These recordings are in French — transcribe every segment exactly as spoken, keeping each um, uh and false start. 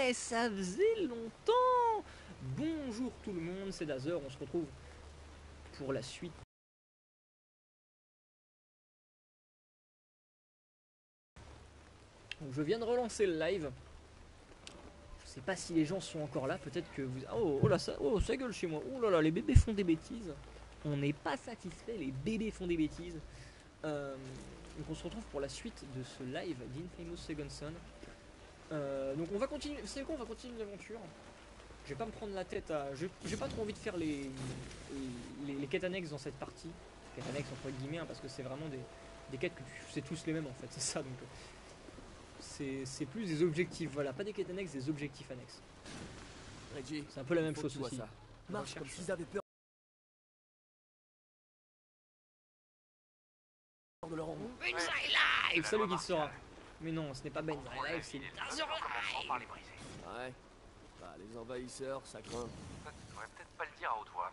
Ouais, ça faisait longtemps. Bonjour tout le monde, c'est Dazer, on se retrouve pour la suite. Donc, je viens de relancer le live. Je sais pas si les gens sont encore là, peut-être que vous... Oh, oh là, ça, oh, ça gueule chez moi. Oh là là, les bébés font des bêtises. On n'est pas satisfait, les bébés font des bêtises. Euh, donc on se retrouve pour la suite de ce live d'Infamous Second Son. Euh, donc on va continuer, c'est quoi, on va continuer l'aventure. Je vais pas me prendre la tête à... J'ai pas trop envie de faire les, les, les quêtes annexes dans cette partie. Quêtes annexes entre guillemets, hein, parce que c'est vraiment des, des quêtes que c'est tous les mêmes en fait, c'est ça. Donc c'est plus des objectifs, voilà, pas des quêtes annexes, des objectifs annexes. C'est un peu la même chose aussi. Ça marche comme s'ils avaient peur de leur ombre. Benzaï Live, salut qui sera. Mais non, ce n'est pas Benzaï Live, c'est Dazer Live. Ouais. Bah, les envahisseurs, ça craint. Faudrait peut-être pas le dire à haute voix.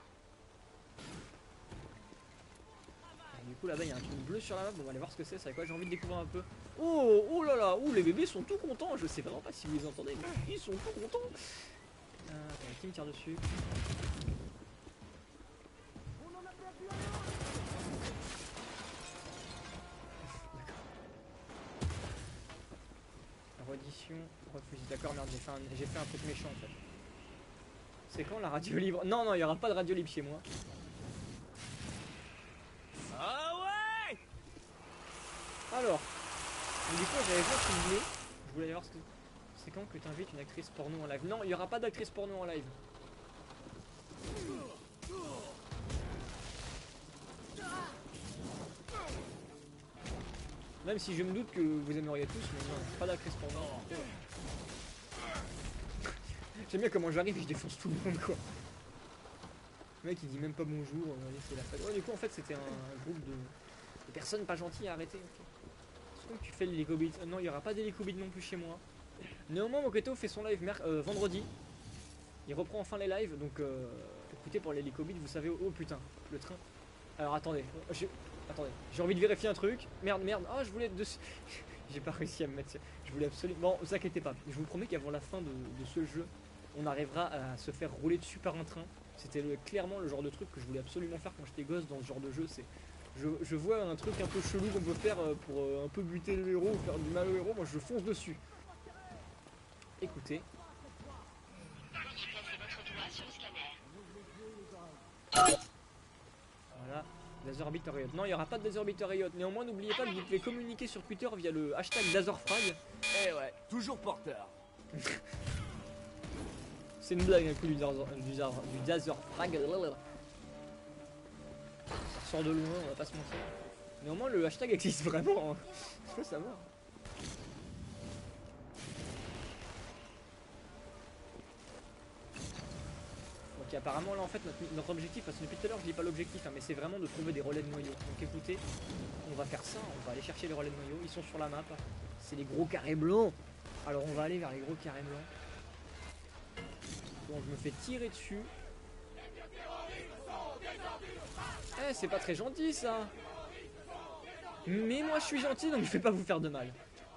Du coup là-bas il y a un truc bleu sur la map, on va aller voir ce que c'est, c'est quoi, j'ai envie de découvrir un peu. Oh, oh là là, oh les bébés sont tout contents, je sais vraiment pas si vous les entendez, mais ils sont tout contents. Euh, attends, qui me tire dessus? Reddition, refusé, d'accord, merde, j'ai fait, un, j'ai fait un truc méchant en fait. C'est quand la radio libre? Non, non, il n'y aura pas de radio libre chez moi. Ah ouais. Alors, du coup j'avais vu ce que je voulais. Je voulais voir ce que... C'est quand que tu invites une actrice porno en live? Non, il n'y aura pas d'actrice porno en live. Même si je me doute que vous aimeriez tous, mais non, pas d'actrice porno. J'aime bien comment j'arrive et je défonce tout le monde quoi. Le mec il dit même pas bonjour, c'est la fête. Oh, du coup en fait c'était un, un groupe de, de personnes pas gentilles à arrêter. Okay. Est-ce que tu fais l'hélicobit? euh, Non, il n'y aura pas d'hélicobit non plus chez moi. Néanmoins Moketo fait son live euh, vendredi. Il reprend enfin les lives, donc euh, écoutez pour l'hélicobit, vous savez, oh, oh putain, le train. Alors attendez, attendez, j'ai envie de vérifier un truc. Merde, merde, ah oh, je voulais être dessus. J'ai pas réussi à me mettre. Je voulais absolument. Bon, vous inquiétez pas, je vous promets qu'avant la fin de, de ce jeu, on arrivera à se faire rouler dessus par un train. C'était le, clairement le genre de truc que je voulais absolument faire quand j'étais gosse dans ce genre de jeu. C'est, je, je vois un truc un peu chelou qu'on peut faire pour euh, un peu buter le héros ou faire du mal au héros, moi je fonce dessus. Écoutez. Voilà, Dazerbit Riot. Non, il n'y aura pas de Dazerbit Riot. Néanmoins, n'oubliez pas que vous pouvez communiquer sur Twitter via le hashtag Dazerfrag. Eh ouais, toujours porteur. C'est une blague un coup du Dazerfrag. Ça sort de loin, on va pas se mentir. Néanmoins, le hashtag existe vraiment. Hein. Il faut savoir. Ok, apparemment là en fait notre, notre objectif, parce que depuis tout à l'heure je lis pas l'objectif, hein, mais c'est vraiment de trouver des relais de noyaux. Donc écoutez, on va faire ça, on va aller chercher les relais de noyaux, ils sont sur la map. C'est les gros carrés blancs. Alors on va aller vers les gros carrés blancs. Bon, je me fais tirer dessus. Eh, c'est pas très gentil ça. Mais moi je suis gentil donc je vais pas vous faire de mal.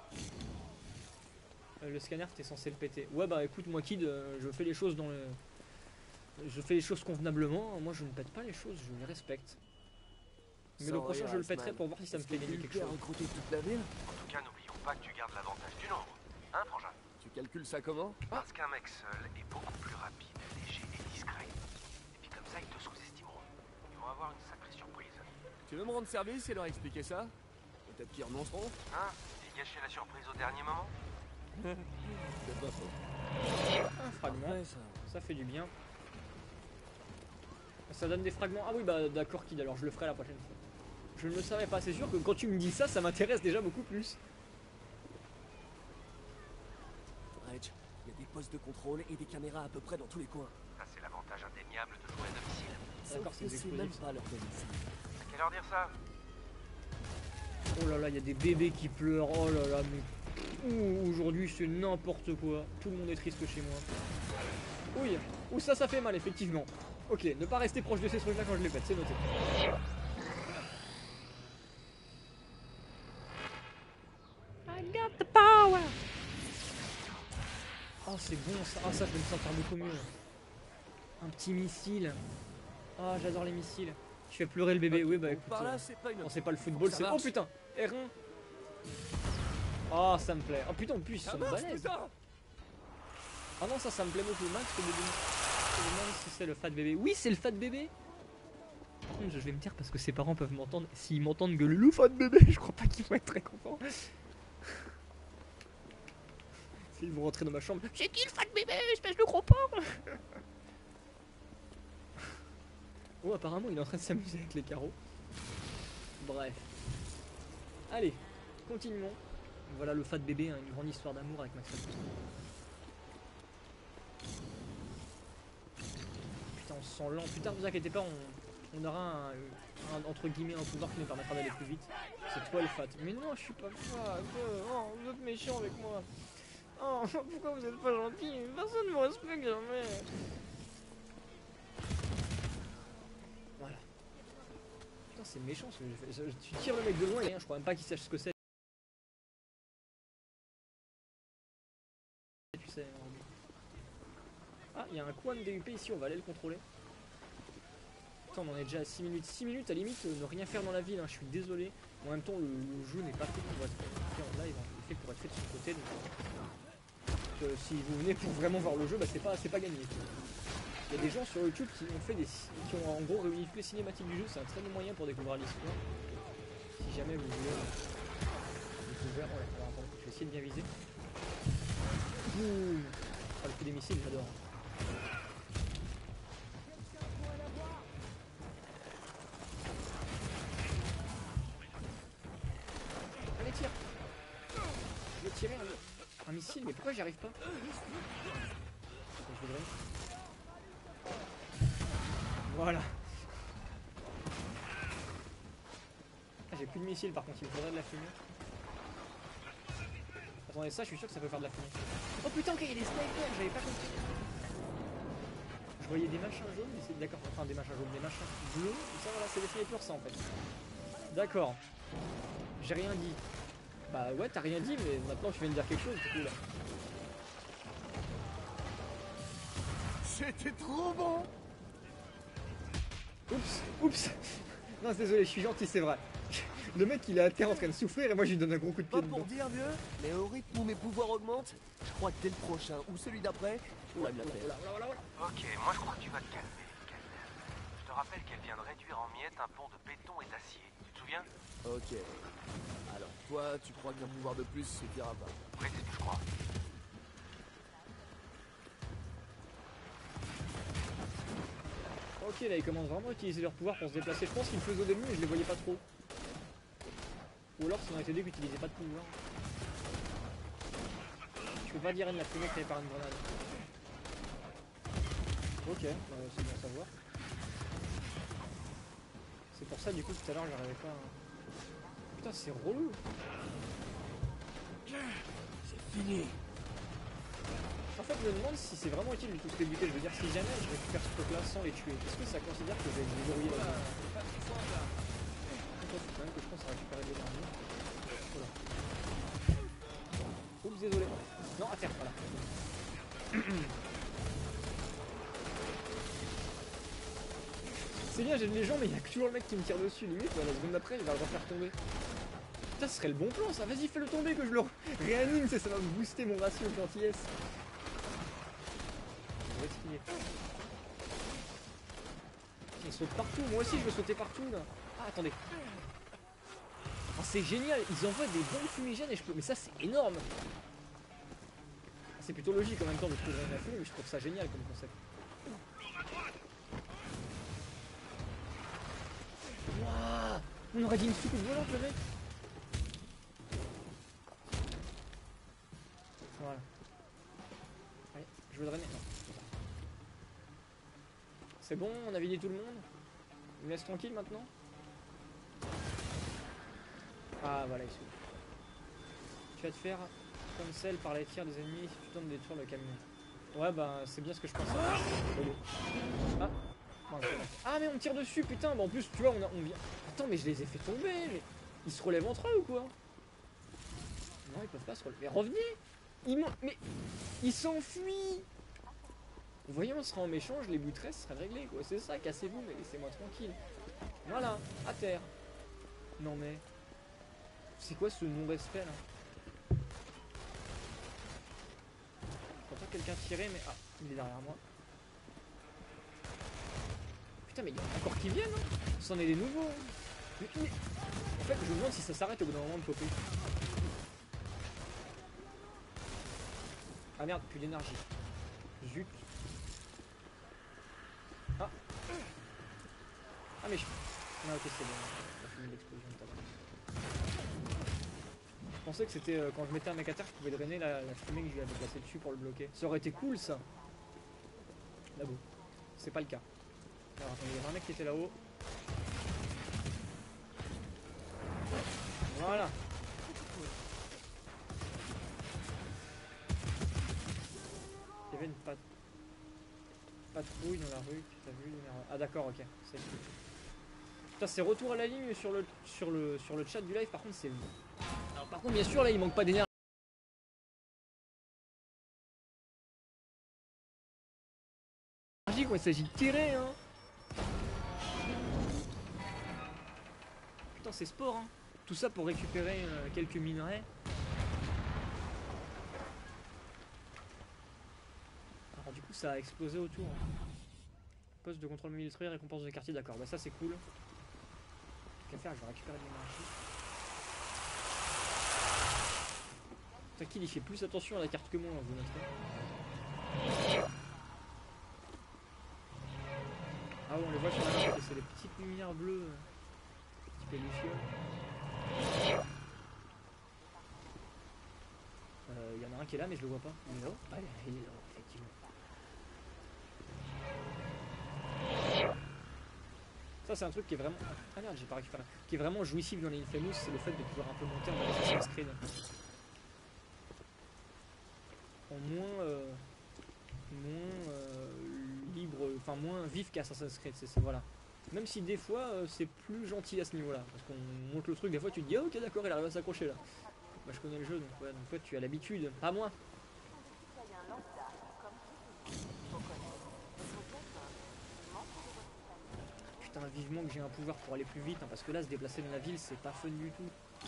Euh, le scanner t'es censé le péter. Ouais bah écoute moi Kid, euh, je fais les choses dans le... Je fais les choses convenablement, moi je ne pète pas les choses, je les respecte. Mais Sans le prochain rire, je le Iceman. pèterai pour voir si ça me fait gagner quelque chose. Recruter toute la ville. En tout cas, n'oublions pas que tu gardes l'avantage du nombre. Hein, Frangin? Tu calcules ça comment? Parce qu'un mec seul est beaucoup plus rapide, léger et discret. Et puis comme ça, ils te sous-estimeront. Ils vont avoir une sacrée surprise. Tu veux me rendre service et leur expliquer ça? Peut-être qu'ils renonceront. Hein? Et gâcher la surprise au dernier moment? C'est pas faux. Un fragment, Ouais, ça. ça fait du bien. Ça donne des fragments. Ah oui bah d'accord Kid, alors je le ferai la prochaine fois. Je ne le savais pas, c'est sûr que quand tu me dis ça, ça m'intéresse déjà beaucoup plus. Reg, il y a des postes de contrôle et des caméras à peu près dans tous les coins. Ça, c'est l'avantage indéniable de jouer à domicile. D'accord, c'est des c'est même explosifs. pas leur domicile. À quelle heure dire ça? Oh là là, il y a des bébés qui pleurent. Oh là là, mais ouh, aujourd'hui c'est n'importe quoi. Tout le monde est triste chez moi. Oui, ou ça, ça fait mal effectivement. Ok, ne pas rester proche de ces trucs là quand je les pète, c'est noté. I got the power. Oh c'est bon ça, ah ça je vais me sentir beaucoup mieux. Un petit missile. Ah j'adore les missiles. Tu fais pleurer le bébé, oui bah Donc écoute. par là, euh, c'est pas une non c'est pas le football, Ça c'est... Oh marche. putain R un. Oh ça me plaît. Oh putain en plus ils Ça sont marche, balèzes. putain. Ah non ça ça me plaît beaucoup. Max le bébé. Je me demande si c'est le fat bébé. Oui c'est le fat bébé. Par contre je vais me dire parce que ses parents peuvent m'entendre. S'ils m'entendent gueuler le fat bébé, je crois pas qu'ils vont être très contents. Ils vont rentrer dans ma chambre. C'est qui le fat bébé, espèce de gros porc. Oh apparemment il est en train de s'amuser avec les carreaux. Bref. Allez, continuons. Voilà le fat bébé, hein, une grande histoire d'amour avec Max Rapido. Putain on se sent lent. Putain vous inquiétez pas, on, on aura un, un, entre guillemets un pouvoir qui nous permettra d'aller plus vite. C'est toi le fat. Mais non je suis pas le fat. Oh, vous êtes méchant avec moi. Oh pourquoi vous êtes pas gentil. Personne ne me respecte jamais. Voilà. Putain c'est méchant ce que j'ai fait. Tu tires le mec de loin et rien, je crois même pas qu'il sache ce que c'est. Tu sais. Ah il y a un coin de D U P ici, on va aller le contrôler. Putain on en est déjà à six minutes. six minutes à limite euh, ne rien faire dans la ville, hein, je suis désolé. En même temps le, le jeu n'est pas fait pour être fait en live, hein. Il est fait pour être fait de son côté. Donc, euh, si vous venez pour vraiment voir le jeu, bah c'est pas, c'est pas gagné. Il y a des gens sur YouTube qui ont fait des qui ont en gros réuni toutes les cinématiques du jeu, c'est un très bon moyen pour découvrir l'histoire. Si jamais vous voulez découvrir. Ouais, alors attends, je vais essayer de bien viser. Boum. Ah, le coup des missiles, j'adore. Allez tire. Je vais tirer un, un missile, mais pourquoi j'y arrive pas? Attends, je voudrais. Voilà. Ah, j'ai plus de missiles par contre, il me faudrait de la fumée. Attendez, ça je suis sûr que ça peut faire de la fumée. Oh putain, ok, il y a des snipers, j'avais pas compris. Je voyais des machins jaunes, mais c'est d'accord, enfin des machins jaunes, des machins bleus, ça voilà, c'est des snipers ça en fait. D'accord. J'ai rien dit. Bah ouais, t'as rien dit, mais maintenant tu viens de dire quelque chose du coup là. C'était trop bon. Oups, oups. Non, désolé, je suis gentil, c'est vrai. Le mec il est à terre en train de souffrir et moi je lui donne un gros coup de pied Pas dedans. pour dire mieux, mais au rythme où mes pouvoirs augmentent, je crois que dès le prochain ou celui d'après, on va me la faire. Voilà, voilà, voilà. Ok, moi je crois que tu vas te calmer, Calder. Je te rappelle qu'elle vient de réduire en miettes un pont de béton et d'acier. Tu te souviens? Ok. Alors, toi, tu crois qu'un pouvoir de plus suffira pas? Oui, c'est ce que je crois. Ok, là ils commencent vraiment à utiliser leur pouvoir pour se déplacer. Je pense qu'ils le faisaient au début mais je les voyais pas trop. Ou alors ça aurait été des qui n'utilisaient pas de pouvoir. Je peux pas dire une la fumée créée par une grenade. Ok, euh, c'est bon à savoir. C'est pour ça du coup tout à l'heure j'arrivais pas à... Putain c'est relou. C'est fini. En fait je me demande si c'est vraiment utile de tous les buter. Je veux dire si jamais je récupère ce truc là sans les tuer, est-ce que ça considère que j'ai déverrouillé la zone? Quand même que je pense à récupérer des armes. Voilà. Oups désolé. Non à terre, voilà. C'est bien, j'ai de les gens mais il y a toujours le mec qui me tire dessus. Limite bah, la seconde d'après il va le refaire tomber. Putain ce serait le bon plan ça, vas-y fais-le tomber que je le réanime, ça va me booster mon ratio de gentillesse. Il saute partout, moi aussi je veux sauter partout là. Ah attendez. Oh, c'est génial, ils envoient des bombes fumigènes et je peux... Mais ça c'est énorme. C'est plutôt logique en même temps de trouver la fumée, mais je trouve ça génial comme concept. Wouah, on aurait dit une soucoupe volante le mec. Voilà. Allez, je voudrais... Non. C'est bon, on a vidé tout le monde. Il me laisse tranquille maintenant. Ah voilà, il se... Tu vas te faire comme celle par les tirs des ennemis si tu tentes de détruire le camion. Ouais bah c'est bien ce que je pensais. Ah, voilà. Ah mais on me tire dessus putain, bah en plus tu vois on, a, on vient... Attends mais je les ai fait tomber, mais ils se relèvent entre eux ou quoi? Non ils peuvent pas se relever. Mais revenez. Il m'en... Mais... Il s'enfuit. Voyons, on sera en méchant, je les buterai, ce serait réglé quoi. C'est ça, cassez-vous, mais laissez-moi tranquille. Voilà, à terre. Non mais... C'est quoi ce non-respect là? J'entends quelqu'un tirer, mais... Ah, il est derrière moi. Putain, mais il y en a encore qui viennent, hein. C'en est des nouveaux. Mais, mais... En fait, je me demande si ça s'arrête au bout d'un moment de popper. Ah merde, plus d'énergie. Zut. Ah. Ah mais je... Ah ok, c'est bon. On a fini l'explosion tout à l'heure. Je pensais que c'était euh, quand je mettais un mec à terre, je pouvais drainer la, la fumée que je lui avais placée dessus pour le bloquer. Ça aurait été cool ça. Là bon. C'est pas le cas. Alors attendez, il y avait un mec qui était là-haut. Voilà. Il y avait une pat... patrouille dans la rue, t'as vu? Ah d'accord, ok. Putain, c'est retour à la ligne sur le, sur, le, sur le chat du live, par contre c'est... Alors par contre bien sûr là il manque pas d'énergie. Quand il s'agit de tirer hein. Putain c'est sport hein. Tout ça pour récupérer euh, quelques minerais. Alors du coup ça a explosé autour. Poste de contrôle militaire, récompense de quartier, d'accord, bah ça c'est cool. Qu'à faire, je vais récupérer de l'énergie. Tranquille, il fait plus attention à la carte que moi, vous noterez. Ah ouais, on les voit sur la carte, c'est les petites lumières bleues. Un petit peu lucieux. Euh, il y en a un qui est là, mais je le vois pas. Il est là. Ah, il est là, effectivement. Ça c'est un truc qui est vraiment... Ah merde, j'ai pas récupéré. Qui est vraiment jouissif dans les Infamous, c'est le fait de pouvoir un peu monter en mode Assassin's Creed. En moins... Euh, moins euh, libre... Enfin moins vif qu'Assassin's Creed, c'est voilà. Même si des fois euh, c'est plus gentil à ce niveau-là. Parce qu'on monte le truc, des fois tu te dis ah, ok d'accord, il arrive à s'accrocher là. Bah je connais le jeu, donc ouais, donc toi tu as l'habitude. Pas moi. Putain, vivement que j'ai un pouvoir pour aller plus vite, hein, parce que là, se déplacer dans la ville, c'est pas fun du tout.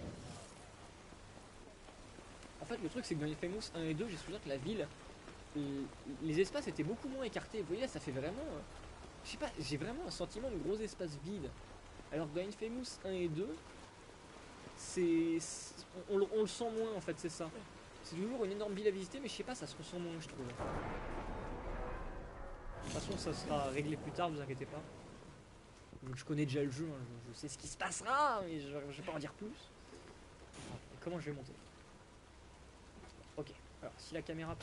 En fait, le truc, c'est que dans Infamous un et deux, j'ai souvenir que la ville, les espaces étaient beaucoup moins écartés. Vous voyez, là, ça fait vraiment... Euh, je sais pas, j'ai vraiment un sentiment de gros espaces vides. Alors que dans Infamous un et deux, c'est... On, on, on le sent moins, en fait, c'est ça. C'est toujours une énorme ville à visiter, mais je sais pas, ça se ressent moins, je trouve. De toute façon, ça sera réglé plus tard, vous inquiétez pas. Donc je connais déjà le jeu, hein, je, je sais ce qui se passera, mais je, je vais pas en dire plus. Ah, comment je vais monter? Ok, alors si la caméra...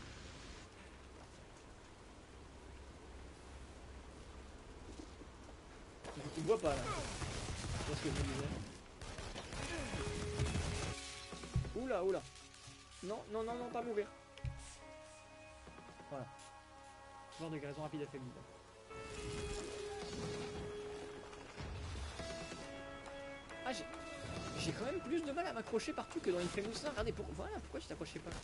Tu ne vois pas là. Tu vois ce que je me disais. Oula, oula. Non, non, non, non, pas mourir. Voilà. Mort de guérison rapide affaiblie. Ah, j'ai... J'ai quand même plus de mal à m'accrocher partout que dans Infamous un. Regardez, pour... voilà, pourquoi je t'accrochais pas.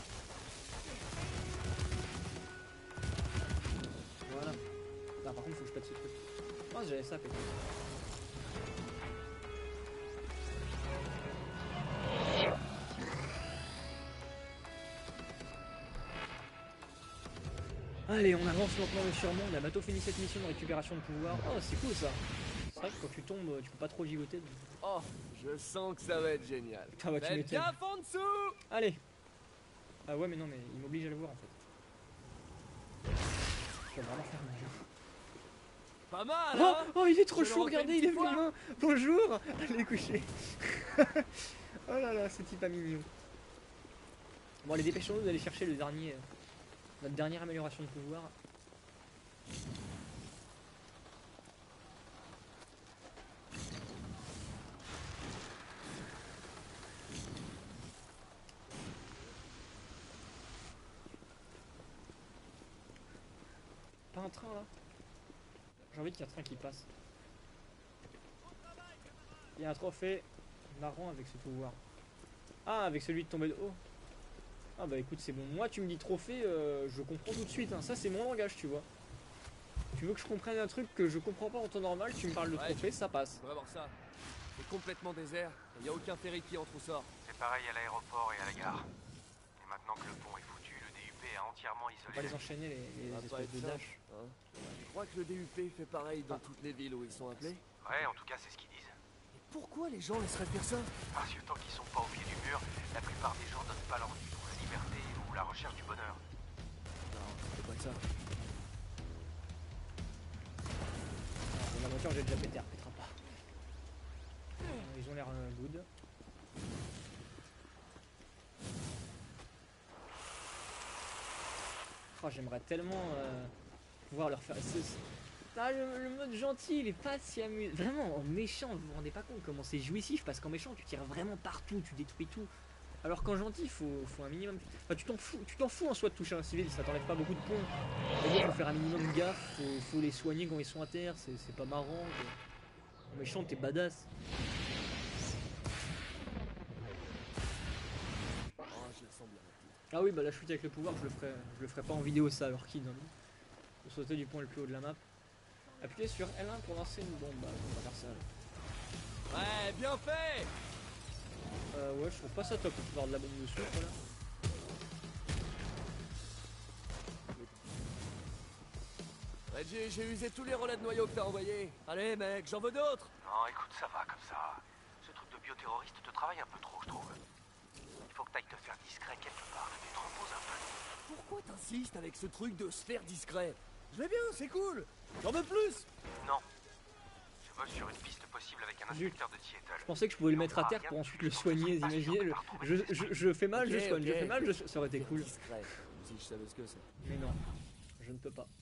Voilà. Non, par contre, faut que je pète ce truc. Oh, j'avais ça, peut-être. Allez, on avance lentement mais sûrement. On a bientôt fini cette mission de récupération de pouvoir. Oh, c'est cool ça. C'est vrai que quand tu tombes, tu peux pas trop gigoter. Donc... Oh, je sens que ça va être génial. Ah bah tu m'étonnes. Gaffe en dessous. Allez. Ah ouais, mais non, mais il m'oblige à le voir en fait. Je vais vraiment faire mal. Pas mal, Oh, hein. oh, il est trop Je chaud, le refais regardez, une il est petite venu fois. main. Bonjour. Allez, coucher. Oh là là, c'est type pas mignon. Bon, allez, dépêchons-nous d'aller chercher le dernier, euh, notre dernière amélioration de pouvoir. Pas un train là? J'ai envie qu'il y ait un train qui passe. Il y a un trophée marrant avec ce pouvoir. Ah, avec celui de tomber de haut. Ah bah écoute, c'est bon. Moi, tu me dis trophée, euh, je comprends tout de suite. Hein. Ça, c'est mon langage, tu vois. Tu veux que je comprenne un truc que je comprends pas en temps normal, tu me parles de Ouais, trophée, ça passe. On va voir ça. C'est complètement désert, il n'y a aucun ferry qui entre ou sort. C'est pareil à l'aéroport et à la gare. Et maintenant que le pont est foutu, le D U P a entièrement On va isolé pas la les enchaîner, les, les Ça va pas espèces être de simple, dash. hein. Je crois que le D U P fait pareil dans Ah. toutes les villes où ils sont appelés. Ouais, en tout cas, c'est ce qu'ils disent. Mais pourquoi les gens laisseraient faire ça? Parce que tant qu'ils sont pas au pied du mur, la plupart des gens donnent pas leur vie pour la liberté ou la recherche du bonheur. Non, c'est pas que ça. La voiture, j'ai déjà pété, elle repétera pas. Euh, Ils ont l'air euh, good. Oh, j'aimerais tellement euh, pouvoir leur faire. c'est- c'est- Ah, le, le mode gentil, il est pas si amusant. Vraiment, en méchant, vous vous rendez pas compte comment c'est jouissif parce qu'en méchant, tu tires vraiment partout, tu détruis tout. Alors qu'en gentil, il faut, faut un minimum. Enfin, tu t'en fous, tu t'en fous en soi de toucher un civil, ça t'enlève pas beaucoup de points. Il faut faire un minimum gaffe, faut, faut les soigner quand ils sont à terre, c'est c'est pas marrant. quoi. En méchant, t'es badass. Oh, je la sens bien, la petite. Ah oui, bah la chute avec le pouvoir, je le ferai, je le ferai pas en vidéo ça, alors qu'il donne. Pour sauter du point le plus haut de la map. Appuyez sur L un pour lancer une bombe. Bah, on va faire ça. là. Ouais, bien fait. Euh, ouais, je trouve pas ça top le pouvoir de la bombe de soufre là. Reggie, j'ai usé tous les relais de noyaux que t'as envoyés. Allez, mec, j'en veux d'autres. Non, écoute, ça va comme ça. Ce truc de bioterroriste te travaille un peu trop, je trouve. Il faut que t'ailles te faire discret quelque part, que tu te reposes un peu. Pourquoi t'insistes avec ce truc de se faire discret? Je vais bien, c'est cool. J'en veux plus. Non. Je bosse sur une piste possible avec un Zut. inspecteur de Seattle. Je pensais que je pouvais le mettre à terre pour ensuite le soigner, vous imaginez le... je, je, je fais mal, je Ok, soigne, je ok. fais mal, je... ça aurait été Faire cool. discret, comme si je savais ce que c'est. Mais non, je ne peux pas.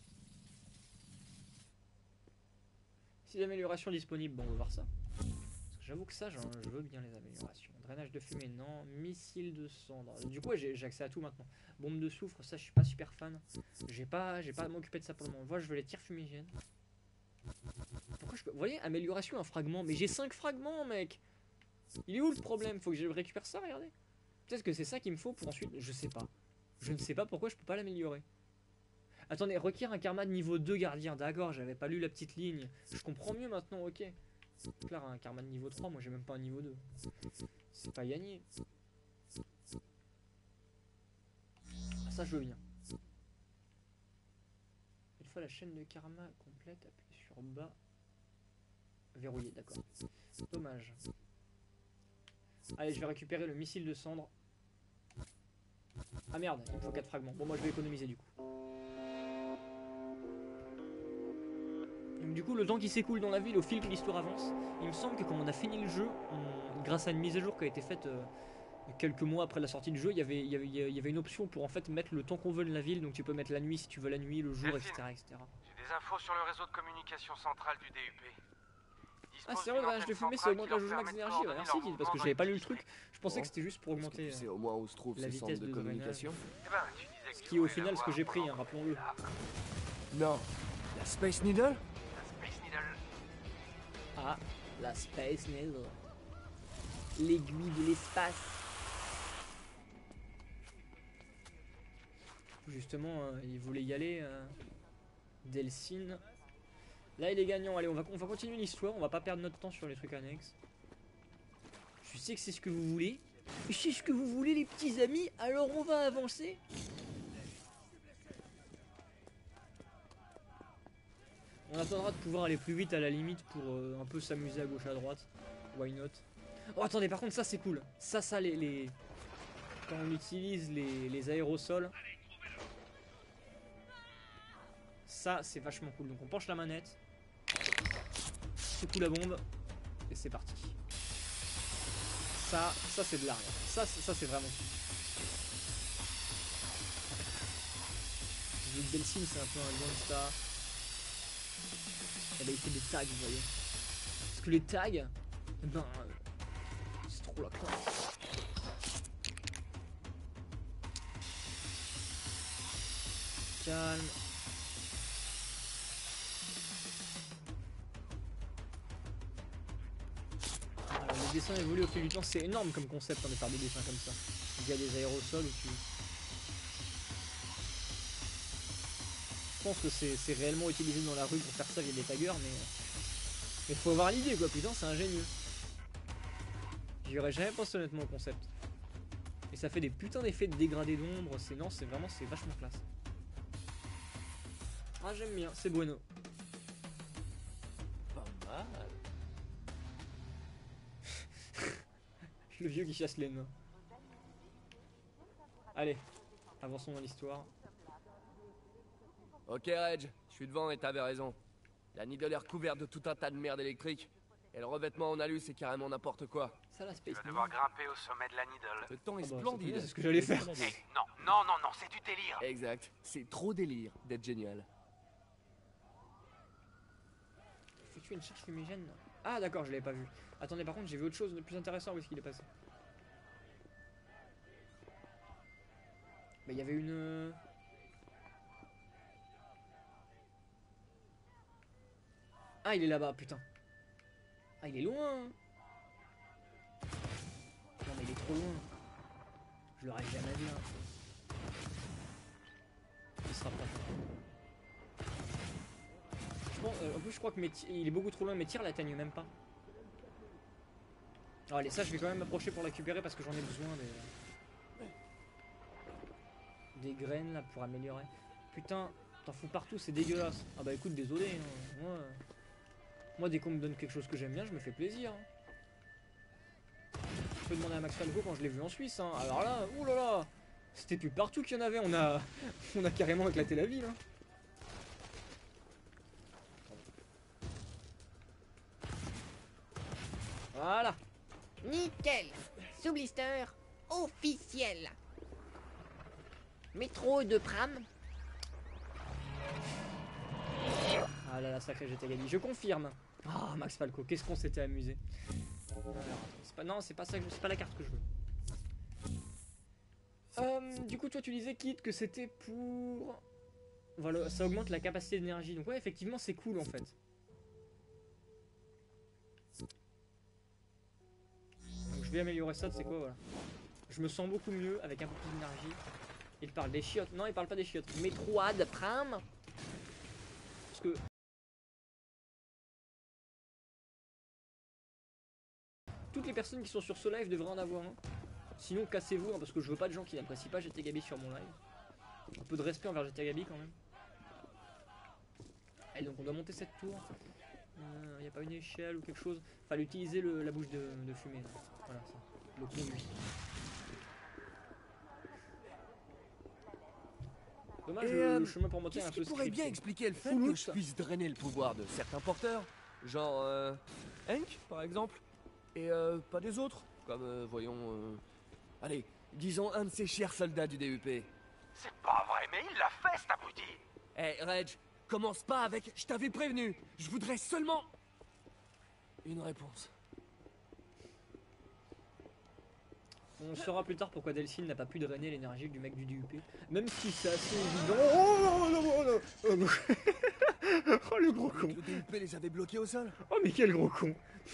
Six améliorations disponibles, bon on va voir ça. Parce que j'avoue que ça, j'en- je veux bien les améliorations. Drainage de fumée, non. Missile de cendre. Du coup, ouais, j'ai j'ai accès à tout maintenant. Bombe de soufre, ça je suis pas super fan. J'ai pas, j'ai pas à m'occuper de ça pour le moment. Moi, je veux les tirs fumigènes. Pourquoi je peux... Vous voyez, amélioration, un fragment. Mais j'ai cinq fragments, mec. Il est où le problème? Faut que je récupère ça, regardez. Peut-être que c'est ça qu'il me faut pour ensuite... Je sais pas. Je ne sais pas pourquoi je peux pas l'améliorer. Attendez, requiert un karma de niveau deux gardien. D'accord, j'avais pas lu la petite ligne. Je comprends mieux maintenant, ok. Claire a un karma de niveau trois, moi j'ai même pas un niveau deux. C'est pas gagné. Ah, ça je veux bien. Une fois la chaîne de karma complète, appuyez sur bas. Verrouillé, d'accord. Dommage. Allez, je vais récupérer le missile de cendre. Ah merde, il me faut quatre fragments. Bon, moi je vais économiser du coup. Donc, du coup, le temps qui s'écoule dans la ville au fil que l'histoire avance, il me semble que quand on a fini le jeu, on- grâce à une mise à jour qui a été faite euh, quelques mois après la sortie du jeu, il y avait, il y avait, il y avait une option pour en fait mettre le temps qu'on veut de la ville. Donc tu peux mettre la nuit si tu veux la nuit, le jour, et cetera, et cetera. J'ai des infos sur le réseau de communication centrale du D U P. Ah c'est vrai, le drainage de fumée, ça augmente la jauge max d'énergie. Ouais, merci, parce que j'avais pas lu le truc. Je pensais Bon. que c'était juste pour Est-ce que augmenter. tu sais euh, au moins où se trouve la ce centre vitesse de de drainage. communication? Eh ben, tu disais que Ce tu qui est au voulais final ce que l'avoir j'ai pris, pendant hein, qu'on rappelons-le. était là. Non. La Space Needle? La Space Needle. Ah, la Space Needle. L'aiguille de l'espace. Justement, euh, il voulait y aller. Euh, Delcine. Là, il est gagnant. Allez, on va, on va continuer l'histoire. On va pas perdre notre temps sur les trucs annexes. Je sais que c'est ce que vous voulez. C'est ce que vous voulez, les petits amis. Alors, on va avancer. On attendra de pouvoir aller plus vite à la limite pour euh, un peu s'amuser à gauche à droite. Why not? Oh attendez, par contre ça c'est cool. Ça, ça les, les... Quand on utilise les, les aérosols. Ça c'est vachement cool. Donc on penche la manette. Secoue la bombe. Et c'est parti. Ça, ça c'est de l'art. Ça, c'est- ça c'est vraiment cool. Le jeu de Delcine c'est un peu un gangsta. Eh ben, il fait des tags, vous voyez. Parce que les tags, eh ben, euh, c'est trop la classe. Calme. Alors, les dessins évoluent au fil du temps, c'est énorme comme concept hein, de faire des dessins comme ça. Il y a des aérosols où tu, pense que c'est c'est réellement utilisé dans la rue pour faire ça via des taggers, mais mais faut avoir l'idée quoi, putain c'est ingénieux. J'y aurais jamais pensé honnêtement au concept. Et ça fait des putains d'effets de dégradé d'ombre, c'est non, c'est vraiment, c'est vachement classe. Ah j'aime bien, c'est bueno. Pas mal. Le vieux qui chasse les nains. Allez, avançons dans l'histoire. Ok Reg, je suis devant et t'avais raison. La Needle est recouverte de tout un tas de merde électrique. Et le revêtement en alu c'est carrément n'importe quoi. Ça la Tu Space vas Needle. devoir grimper au sommet de la Needle. Le temps est Ah bah, splendide. c'est ce que j'allais faire. Eh, non, non, non, non, c'est du délire. Exact, c'est trop délire d'être génial. Effectuer une charge fumigène. Ah d'accord, je l'avais pas vu. Attendez, par contre, j'ai vu autre chose de plus intéressant. Où est-ce qu'il est passé? Bah, il y avait une... Ah, il est là-bas, putain. Ah, il est loin. Non, mais il est trop loin. Je l'aurais jamais vu. Hein. Il se rapproche. Je pense, euh, en plus, je crois que mes il est beaucoup trop loin. Mes tirs l'atteignent même pas. Oh, allez, ça, je vais quand même m'approcher pour la récupérer parce que j'en ai besoin des... des graines là pour améliorer. Putain, t'en fous partout, c'est dégueulasse. Ah bah écoute, désolé. Hein. Moi, euh... Moi, dès qu'on me donne quelque chose que j'aime bien, je me fais plaisir. Hein. Je peux demander à Max Falco quand je l'ai vu en Suisse. Hein. Alors là, oulala, c'était plus partout qu'il y en avait. On a, on a carrément éclaté la ville. Hein. Voilà. Nickel. Sous blister officiel. Métro de Pram. Ah là là, sacré G T Gabi, je confirme. Ah, Max Falco, qu'est-ce qu'on s'était amusé. Alors, c'est pas, non, c'est pas ça, c'est pas la carte que je veux. Euh, du coup, toi, tu disais, Kit, que c'était pour... Voilà, ça augmente la capacité d'énergie. Donc ouais, effectivement, c'est cool, en fait. Donc je vais améliorer ça, tu sais quoi, voilà. Je me sens beaucoup mieux avec un peu plus d'énergie. Il parle des chiottes. Non, il parle pas des chiottes. Métro de Pram. Parce que... toutes les personnes qui sont sur ce live devraient en avoir un. Sinon, cassez-vous, hein, parce que je veux pas de gens qui n'apprécient pas G T Gabi sur mon live. Un peu de respect envers G T Gabi quand même. Allez, donc on doit monter cette tour. Il euh, n'y a pas une échelle ou quelque chose. Fallait utiliser le, la bouche de, de fumée. Là. Voilà, ça. Le conduit. Dommage, Et, le, euh, le chemin pour monter est un Qu'est-ce peu qui pourrait bien scripté. expliquer le fait Full que out. je puisse drainer le pouvoir de certains porteurs? Genre, euh, Hank, par exemple? Et euh, pas des autres? Comme, euh, voyons... Euh... Allez, disons un de ces chers soldats du D U P. C'est pas vrai, mais il l'a fait, cet abruti. Eh, Reg, commence pas avec « je t'avais prévenu ». Je voudrais seulement... une réponse. On saura plus tard pourquoi Delphine n'a pas pu drainer l'énergie du mec du D U P. Même si c'est assez évident. Oh non, non, non, non, oh, non. Oh le gros con. Le D U P les avait bloqués au sol? Oh mais quel gros con.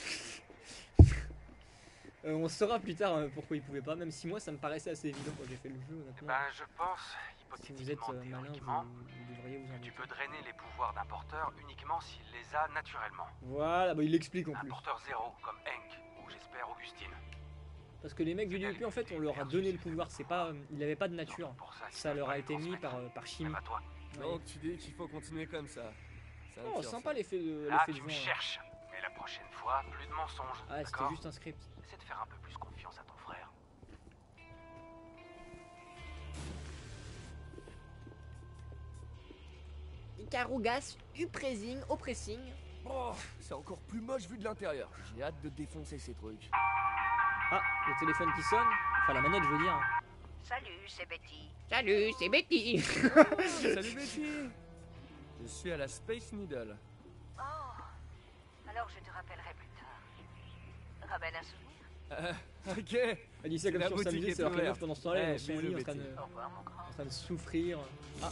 euh, On saura plus tard euh, pourquoi il pouvait pas, même si moi ça me paraissait assez évident quand j'ai fait le jeu honnêtement. Ben, je pense, Si vous êtes hypothétiquement, euh, malin, théoriquement, vous, vous devriez vous en tu douter. peux drainer les pouvoirs d'un porteur uniquement s'il les a naturellement. Voilà, bah il l'explique en Un plus. porteur zéro, comme Hank, ou j'espère Augustine. Parce que les mecs du D U P en fait on leur a donné le pouvoir, c'est pas, euh, il avait pas de nature. Pour ça, qu'ils Ça peuvent leur pas a les été mis transmettre. par, euh, par chimie. Même à toi. Ouais. Donc tu dis qu'il faut continuer comme ça. Ça me Oh tire, sympa ça. l'effet de Là, l'effet de tu vent. me là. cherches. Mais la prochaine fois, plus de mensonges. Ah c'était d'accord? juste un script. Essaie de faire un peu plus confiance à ton frère. Icarugas, U-pressing, au pressing. Oh, c'est encore plus moche vu de l'intérieur. J'ai hâte de défoncer ces trucs. Ah, le téléphone qui sonne. Enfin la manette je veux dire. Salut, c'est Betty. Salut, c'est Betty. Salut Betty. Je suis à la Space Needle. Oh, alors je te rappellerai plus tard. Ramène un souvenir? Euh, ok. Elle dit ça comme La sur boutique s'amuser, est c'est alors que la meuf ouverte. pendant ce temps-là elle est Eh, dans son bisous, lit en train, de, Betty. Au revoir, mon grand. en train de souffrir. Ah,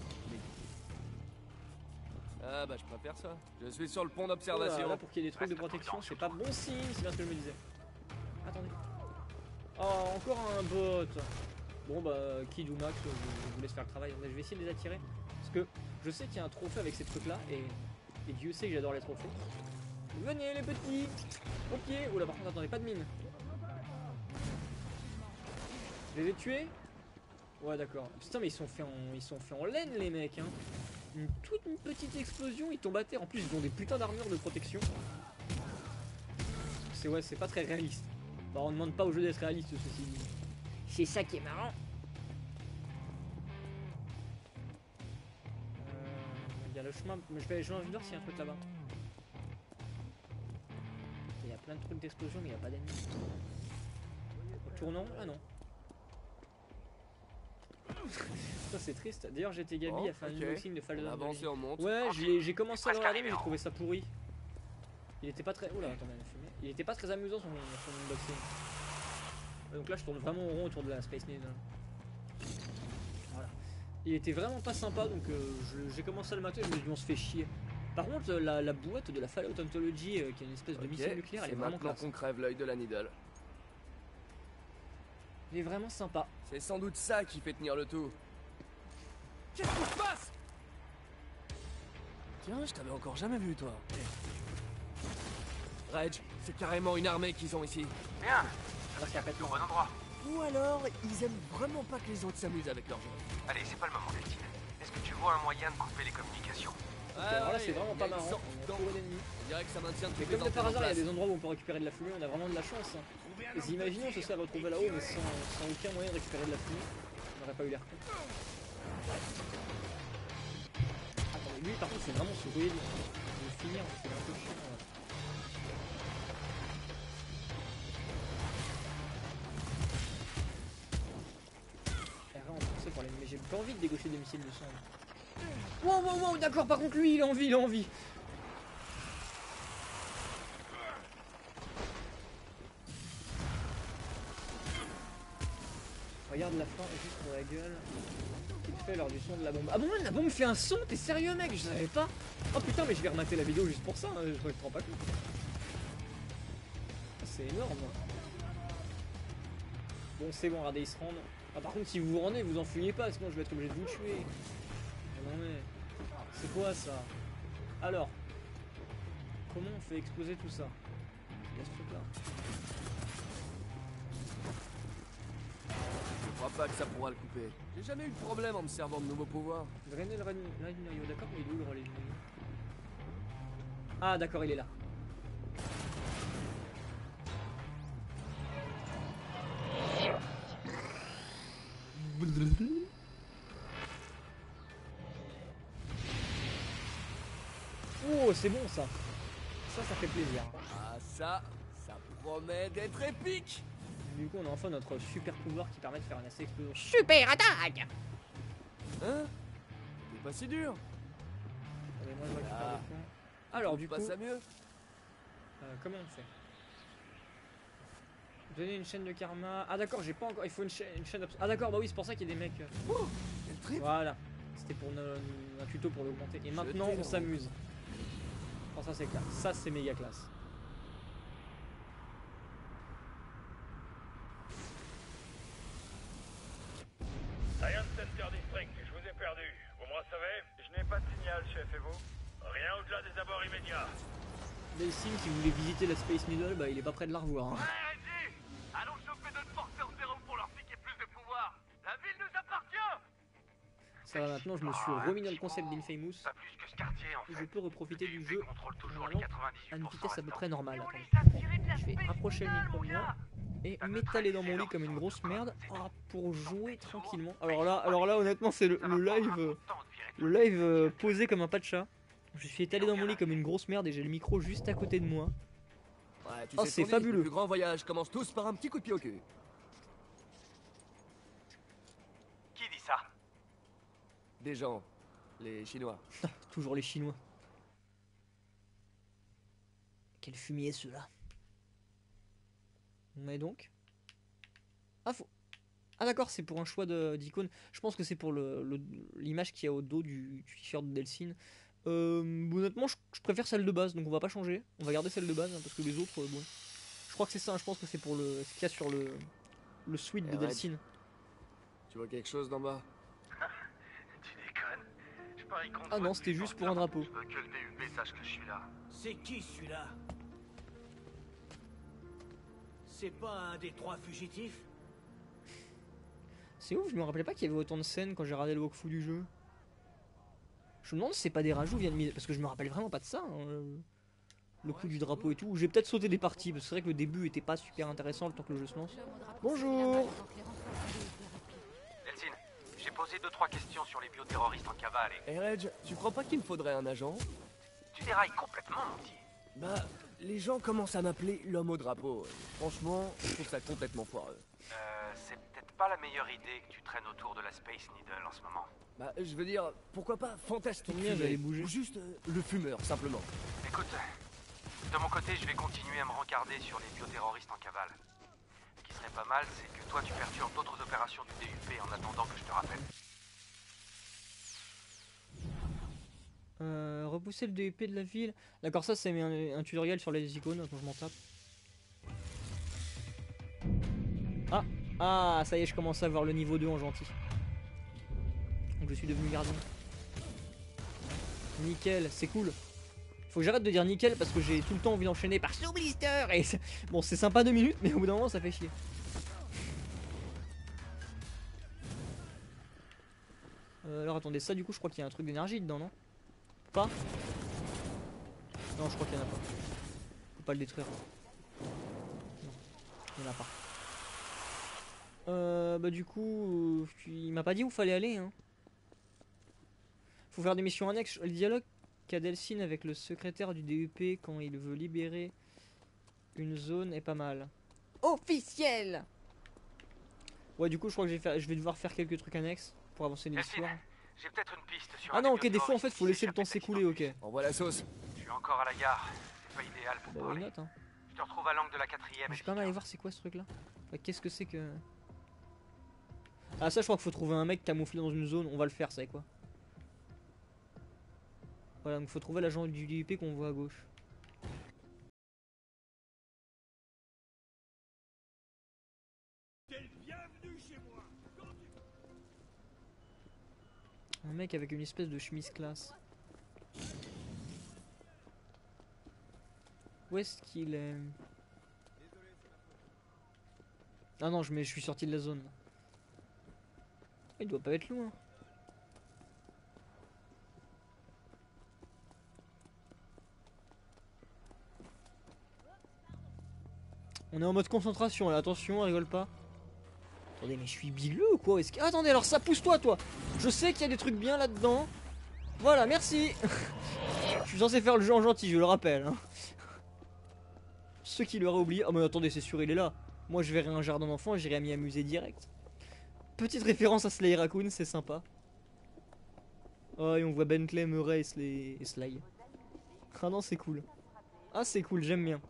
Ah bah je préfère ça. Je suis sur le pont oh là, d'observation. là pour qu'il y ait des trucs de protection, c'est pas bon signe, c'est bien ce que je me disais. Attendez. Oh, encore un bot. Bon bah Kid ou Max, je, je vous laisse faire le travail. Je vais essayer de les attirer. Parce que je sais qu'il y a un trophée avec ces trucs là et, et Dieu sait que j'adore les trophées. Venez les petits. Ok. Oula par contre attendez, pas de mine. Je les ai tués. Ouais d'accord. Putain mais ils sont faits en, ils sont faits en laine les mecs hein. Une toute une petite explosion, ils tombent à terre. En plus ils ont des putains d'armures de protection. C'est ouais, c'est pas très réaliste. Bah on demande pas au jeu d'être réaliste ceci dit. C'est ça qui est marrant. Il y a le chemin, mais je vais, je vais voir s'il y a un truc là-bas. Il y a plein de trucs d'explosion mais il n'y a pas d'ennemis. Tournant, ah non. Ça c'est triste. D'ailleurs j'étais Gabi Bon, à faire ok. un unboxing de Fallout. On avance et on monte. Ouais, j'ai j'ai commencé à le Presque regarder mais j'ai arrivé en trouvé ça pourri. Il était pas très. Oula, attends, elle a fumé. Il était pas très amusant son, son unboxing. Ouais, donc là je tourne vraiment au rond autour de la Space Needle. Voilà. Il était vraiment pas sympa donc euh, je- j'ai commencé à le mater et je me suis dit on se fait chier. Par contre la, la boîte de la Fallout Anthology euh, qui est une espèce de Ok, missile nucléaire elle c'est est vraiment maintenant classe. qu'on crève l'œil de la Needle. Elle est vraiment sympa. C'est sans doute ça qui fait tenir le tout. Qu'est-ce qui se passe? Tiens, je t'avais encore jamais vu, toi. Reg, c'est carrément une armée qu'ils ont ici. Bien, Alors qu'il y a pas de au bon endroit. Ou alors, ils aiment vraiment pas que les autres s'amusent avec leur jeu. Allez, c'est pas le moment, Deltine. Est-ce que tu vois un moyen de couper les communications? Ouais, alors là ouais, c'est vraiment il y a pas une marrant. sorte On est d'en- entouré d'ennemis. On dirait que ça maintient Mais toutes comme les de par antennes en hasard, il y a place. des endroits où on peut récupérer de la fumée, on a vraiment de la chance. Hein. Et imaginons on se serait retrouvé là-haut, mais sans, sans aucun moyen de récupérer de la fumée, on n'aurait pas eu l'air con. Attendez, lui par contre, c'est vraiment ce ruelle de finir, c'est un peu chiant. Ouais. R un en français pour les... Mais j'ai pas envie de dégaucher des missiles de sang. Wow, wow, wow, d'accord, par contre, lui, il a envie, il a envie. Regarde la fin juste pour la gueule qu'il fait lors du son de la bombe. Ah bon, la bombe fait un son? T'es sérieux mec? Je savais pas. Oh putain, mais je vais remater la vidéo juste pour ça, hein. Je me rends pas compte. C'est énorme. Bon c'est bon, regardez, ils se rendent. Ah par contre si vous vous rendez, vous enfuyez pas, sinon je vais être obligé de vous tuer. Ah, non mais... C'est quoi ça? Alors... Comment on fait exploser tout ça? Il y a ce truc là. Je crois pas que ça pourra le couper. J'ai jamais eu de problème en me servant de nouveaux pouvoirs. Drainer le relais du noyau, d'accord, mais il est où le relais du noyau? Ah d'accord, il est là. Oh c'est bon ça. Ça ça fait plaisir. Ah ça, ça promet d'être épique. Du coup on a enfin notre super pouvoir qui permet de faire un assez explosion. Super attaque. Hein? C'est pas si dur. Allez, moi je récupère Ah. des points. Alors du coup, Pas ça mieux. euh, comment on fait? Donner une chaîne de karma. Ah d'accord, j'ai pas encore. Il faut une, cha une chaîne. Ah d'accord, bah oui, c'est pour ça qu'il y a des mecs. euh, Oh, quel trip. Voilà. C'était pour une- un tuto pour l'augmenter. Et maintenant Jeter on le s'amuse. Oh, ça c'est classe. Ça c'est méga classe. Science Center District, je vous ai perdu. Vous me recevez? Je n'ai pas de signal, chef, et vous? Rien au-delà des abords immédiats. Delsin qui voulait visiter la Space Needle, bah il est pas prêt de la revoir. Hein. Ouais, Reggie! Allons choper notre porteur zéro pour leur piquer plus de pouvoir. La ville nous appartient! Ça va maintenant, je me suis remis dans le concept d'Infamous. Pas plus que ce quartier, en Je fait. peux reprofiter du L'U P jeu contrôle en toujours les allant quatre-vingt-dix-huit à une pour cent vitesse à peu près normale. On Attendez. les a tirés de la Je vais Space rapprocher le Needle, micro mon de moi gars. et m'étaler dans mon lit comme une grosse merde ah, pour jouer tranquillement. Alors là, alors là honnêtement c'est le, le live, euh, le live euh, posé comme un pas de chat. Je suis étalé dans mon lit comme une grosse merde et j'ai le micro juste à côté de moi. Ouais, tu Oh, sais ce c'est qu'on dit, fabuleux. Les plus grands voyages commencent tous par un petit coup de pied au cul. Qui dit ça? Des gens, les Chinois. Toujours les Chinois. Quel fumier ceux-là. Mais donc. Ah faut. Ah d'accord, c'est pour un choix de- d'icône. Je pense que c'est pour le- le- l'image qu'il y a au dos du, du t-shirt de Delsin. Euh, honnêtement, je, je préfère celle de base, donc on va pas changer. On va garder celle de base, hein, parce que les autres, euh, bon. Je crois que c'est ça, hein, je pense que c'est pour le, ce qu'il y a sur le, le suite Et de ouais. Delsin. Tu vois quelque chose d'en bas? Tu déconnes. Je parie contre Ah toi non, depuis c'était juste longtemps. pour un drapeau. Je veux que le D U P sache que je suis là. C'est qui celui-là? C'est pas un des trois fugitifs? C'est ouf, je me rappelais pas qu'il y avait autant de scènes quand j'ai regardé le walkthrough du jeu. Je me demande si c'est pas des rajouts viennent mis... parce que je me rappelle vraiment pas de ça. Hein, le... le coup du drapeau et tout. Ou j'ai peut-être sauté des parties parce que c'est vrai que le début était pas super intéressant le temps que le jeu se lance. Bonjour. Delphine, j'ai posé deux trois questions sur les bioterroristes en cavale et Hey Reg, tu crois pas qu'il me faudrait un agent? tu dérailles complètement, mon petit. Bah, les gens commencent à m'appeler l'homme au drapeau. Franchement, je trouve ça complètement foireux. Euh, c'est peut-être pas la meilleure idée que tu traînes autour de la Space Needle en ce moment. Bah, je veux dire, pourquoi pas fantastique Ton mien, fumée, j'allais bouger. ou juste euh, le fumeur, simplement. Écoute, de mon côté, je vais continuer à me rencarder sur les bioterroristes en cavale. Ce qui serait pas mal, c'est que toi, tu perturbes d'autres opérations du D U P en attendant que je te rappelle. Euh, repousser le D U P de la ville. D'accord, ça c'est un, un tutoriel sur les icônes. Attends, je m'en tape. Ah, ah, ça y est, je commence à voir le niveau deux en gentil. Donc je suis devenu gardien. Nickel, c'est cool. Faut que j'arrête de dire nickel parce que j'ai tout le temps envie d'enchaîner par Snow Blister et c'est- bon, c'est sympa deux minutes, mais au bout d'un moment ça fait chier. Euh, alors attendez, ça du coup je crois qu'il y a un truc d'énergie dedans, non? Pas? Non, je crois qu'il y en a pas. Faut pas le détruire. Non, il y en a pas. Euh, bah du coup, euh, il m'a pas dit où fallait aller, hein. Faut faire des missions annexes. Le dialogue qu'a Delphine avec le secrétaire du D U P quand il veut libérer une zone est pas mal. Officiel. Ouais, du coup, je crois que je vais, faire, je vais devoir faire quelques trucs annexes pour avancer Delphine, l'histoire. j'ai peut-être une piste sur Ah un non, des ok, des fois en fait, bioterroristes faut qui laisser le temps s'échappe s'écouler, ok. Envoie la sauce. Je suis encore à la gare. C'est pas idéal pour Bah, why parler. not, hein. Je te retrouve à l'angle de la quatrième. Je et vais quand même aller du voir c'est quoi ce truc là. Enfin, qu'est-ce que c'est que. Ah, ça, je crois qu'il faut trouver un mec camouflé dans une zone. On va le faire, ça quoi. Voilà, donc faut trouver l'agent du D U P qu'on voit à gauche. Un mec avec une espèce de chemise classe. Où est-ce qu'il est? Ah non, je, mais je suis sorti de la zone. Il doit pas être loin. On est en mode concentration là, attention, on rigole pas. Attendez, mais je suis bigleux ou quoi? Est-ce que... Ah, attendez, alors ça pousse-toi, toi. Je sais qu'il y a des trucs bien là-dedans. Voilà, merci. Je suis censé faire le jeu en gentil, je le rappelle. Hein. Ceux qui l'auraient oublié. Oh, mais attendez, c'est sûr, il est là. Moi, je verrai un jardin d'enfants, j'irai m'y amuser direct. Petite référence à Sly Raccoon, c'est sympa. Oh, et on voit Bentley, Murray et Sly. Et Sly. Ah non, c'est cool. Ah, c'est cool, j'aime bien.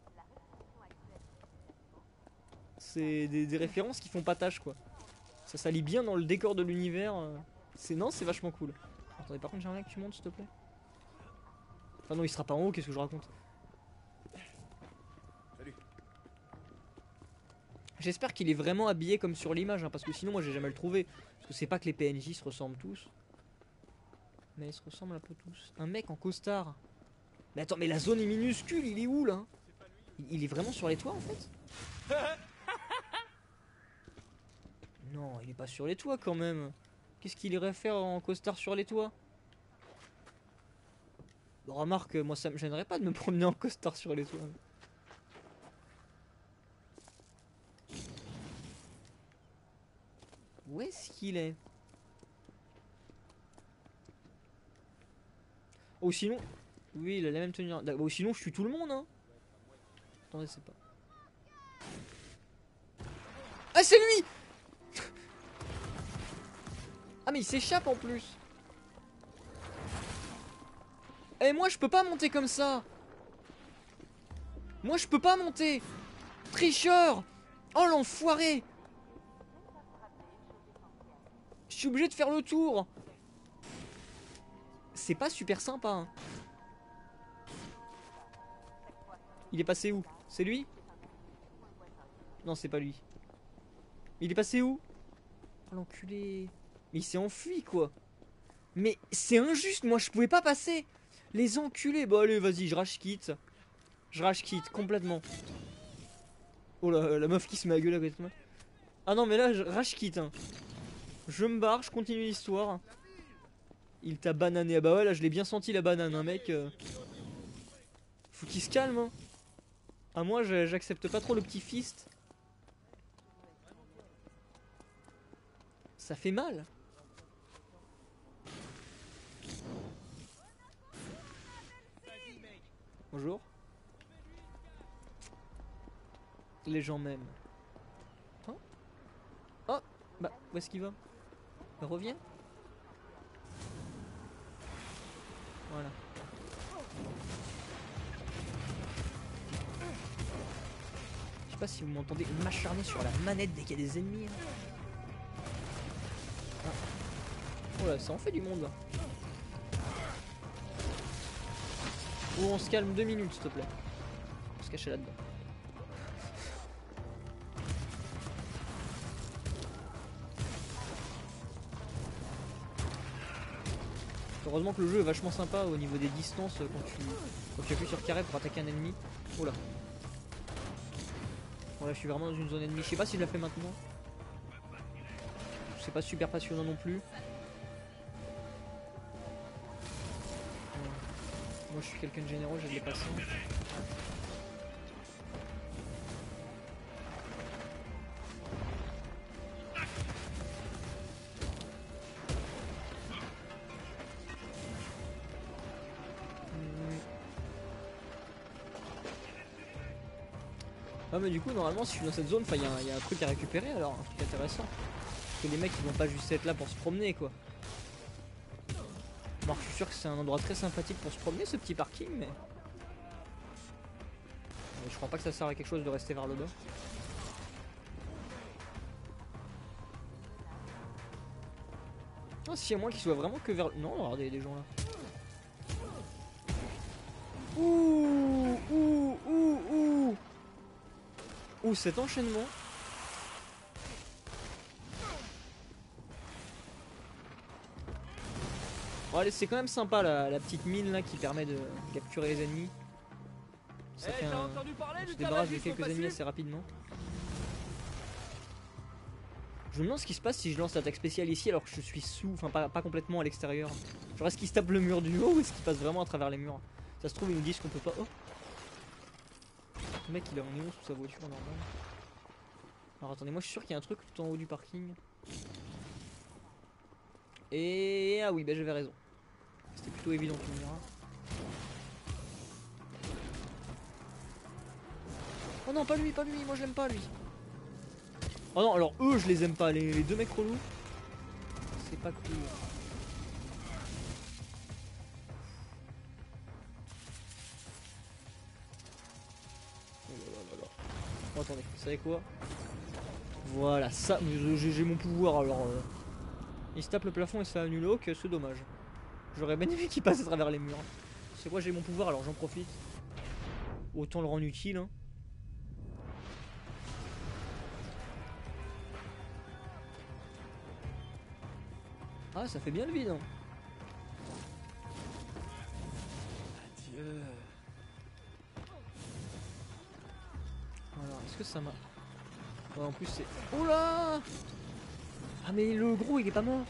C'est des, des références qui font pas tâche, quoi. Ça s'allie bien dans le décor de l'univers. C'est non, c'est vachement cool. Attendez, par contre, j'aimerais que tu montes, s'il te plaît. Enfin non, il sera pas en haut, qu'est-ce que je raconte? Salut. J'espère qu'il est vraiment habillé comme sur l'image, hein, parce que sinon moi j'ai jamais le trouvé. Parce que c'est pas que les P N J se ressemblent tous. Mais ils se ressemblent un peu tous. Un mec en costard. Mais attends, mais la zone est minuscule, il est où là? Il est vraiment sur les toits en fait? Non, il est pas sur les toits quand même. Qu'est-ce qu'il irait faire en costard sur les toits? Bon, remarque, moi ça me gênerait pas de me promener en costard sur les toits. Où est-ce qu'il est? Oh sinon... Oui, il a la même tenue. Oh sinon je suis tout le monde hein. Attendez, c'est pas... Ah c'est lui. Ah mais il s'échappe en plus. Eh moi je peux pas monter comme ça. Moi je peux pas monter. Tricheur. Oh l'enfoiré. Je suis obligé de faire le tour. C'est pas super sympa hein. Il est passé où? C'est lui? Non c'est pas lui. Il est passé où? Oh l'enculé. Mais il s'est enfui quoi. Mais c'est injuste, moi je pouvais pas passer. Les enculés. Bon allez vas-y, je rage quitte. Je rage quitte complètement. Oh la, la meuf qui se met à gueuler à côté de moi. Ah non mais là je rage quitte hein. Je me barre, je continue l'histoire. Il t'a banané. Ah bah ouais là je l'ai bien senti la banane hein mec. euh. Faut qu'il se calme hein. Ah moi j'accepte pas trop le petit fist. Ça fait mal. Bonjour. Les gens m'aiment. Hein? Oh bah où est-ce qu'il va? Il revient. Voilà. Je sais pas si vous m'entendez m'acharner sur la manette dès qu'il y a des ennemis. Hein. Ah. Oh là, ça en fait du monde là. Oh, on se calme deux minutes s'il te plaît. On se cacher là-dedans. Heureusement que le jeu est vachement sympa au niveau des distances quand tu, quand tu appuies sur carré pour attaquer un ennemi. Oh là. Bon là je suis vraiment dans une zone ennemie. Je sais pas si je la fais maintenant. C'est pas super passionnant non plus. Moi je suis quelqu'un de généreux, j'ai de les passer. Ah mais du coup normalement si je suis dans cette zone, il y, y a un truc à récupérer alors, un truc intéressant. Parce que les mecs ils vont pas juste être là pour se promener quoi. Bon, je suis sûr que c'est un endroit très sympathique pour se promener ce petit parking mais... mais je crois pas que ça sert à quelque chose de rester vers le bas. Oh si à moins qu'il soit vraiment que vers... Non regardez les gens là. Ouh ouh ouh ouh. Ouh cet enchaînement. Bon allez c'est quand même sympa la, la petite mine là qui permet de capturer les ennemis. Ça hey, fait un... On se débarrasse de quelques ennemis assez rapidement. Je me demande ce qui se passe si je lance l'attaque spéciale ici alors que je suis sous, enfin pas, pas complètement à l'extérieur. Genre est-ce qu'il se tape le mur du haut ou est-ce qu'il passe vraiment à travers les murs? Ça se trouve ils nous disent qu'on peut pas... Oh. Le mec il est en néon sous sa voiture normale. Alors attendez, moi je suis sûr qu'il y a un truc tout en haut du parking. Et... Ah oui bah j'avais raison. C'était plutôt évident tu me diras. Oh non pas lui, pas lui, moi je l'aime pas lui. Oh non alors eux je les aime pas, les, les deux mecs relous. C'est pas cool. Oh attendez, vous savez quoi? Voilà, ça, j'ai mon pouvoir alors. Euh, il se tape le plafond et ça annule, ok, c'est dommage. J'aurais bien aimé qu'il passe à travers les murs. C'est quoi, j'ai mon pouvoir alors j'en profite. Autant le rendre utile. Hein. Ah, ça fait bien le vide. Hein. Adieu. Alors, est-ce que ça m'a... Ouais, en plus c'est... Oh là! Ah mais le gros il est pas mort.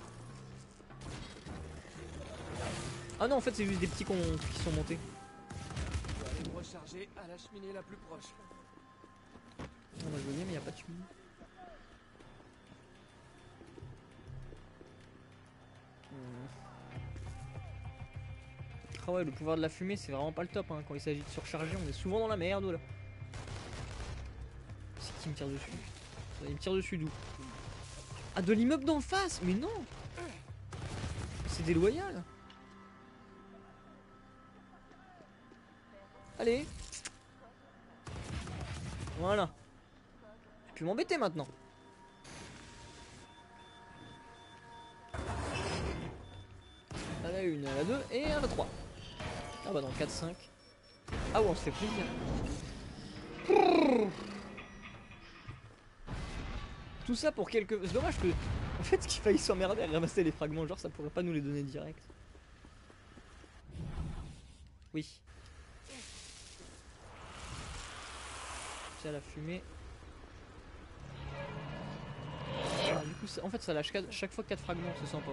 Ah non en fait c'est juste des petits cons qui sont montés. Je vais aller me recharger à la cheminée la plus proche. Ah bah je veux bien mais y a pas de cheminée. Ah ouais le pouvoir de la fumée c'est vraiment pas le top hein. Quand il s'agit de surcharger on est souvent dans la merde là. C'est qui me tire dessus? Il me tire dessus d'où? Ah de l'immeuble d'en face? Mais non! C'est déloyal! Allez! Voilà! J'ai pu m'embêter maintenant! À la une, à la deux et à la trois. Ah bah dans le quatre cinq. Ah ouais on se fait plaisir. Tout ça pour quelques... C'est dommage que... En fait, qu'il faille s'emmerder à ramasser les fragments, genre ça pourrait pas nous les donner direct. Oui. C'est à la fumée. Ah, du coup, ça- en fait, ça lâche quatre- chaque fois quatre fragments, c'est sympa.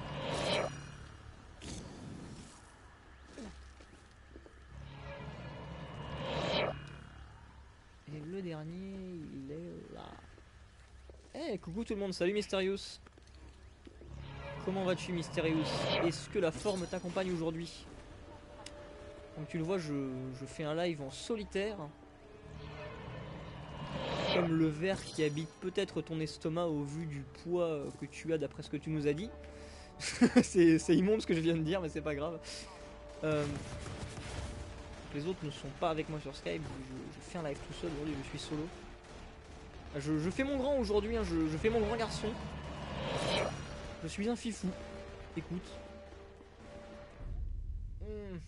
Et le dernier, il est là. Eh, coucou tout le monde, salut Mysterious. Comment vas-tu Mysterious? Est-ce que la forme t'accompagne aujourd'hui? Donc tu le vois, je, je fais un live en solitaire. Comme le ver qui habite peut-être ton estomac au vu du poids que tu as d'après ce que tu nous as dit. c'est c'est immonde ce que je viens de dire, mais c'est pas grave. Euh, les autres ne sont pas avec moi sur Skype, je, je fais un live tout seul aujourd'hui, je suis solo. Je, je fais mon grand aujourd'hui, hein, je, je fais mon grand garçon. Je suis un fifou. Écoute. Hmm.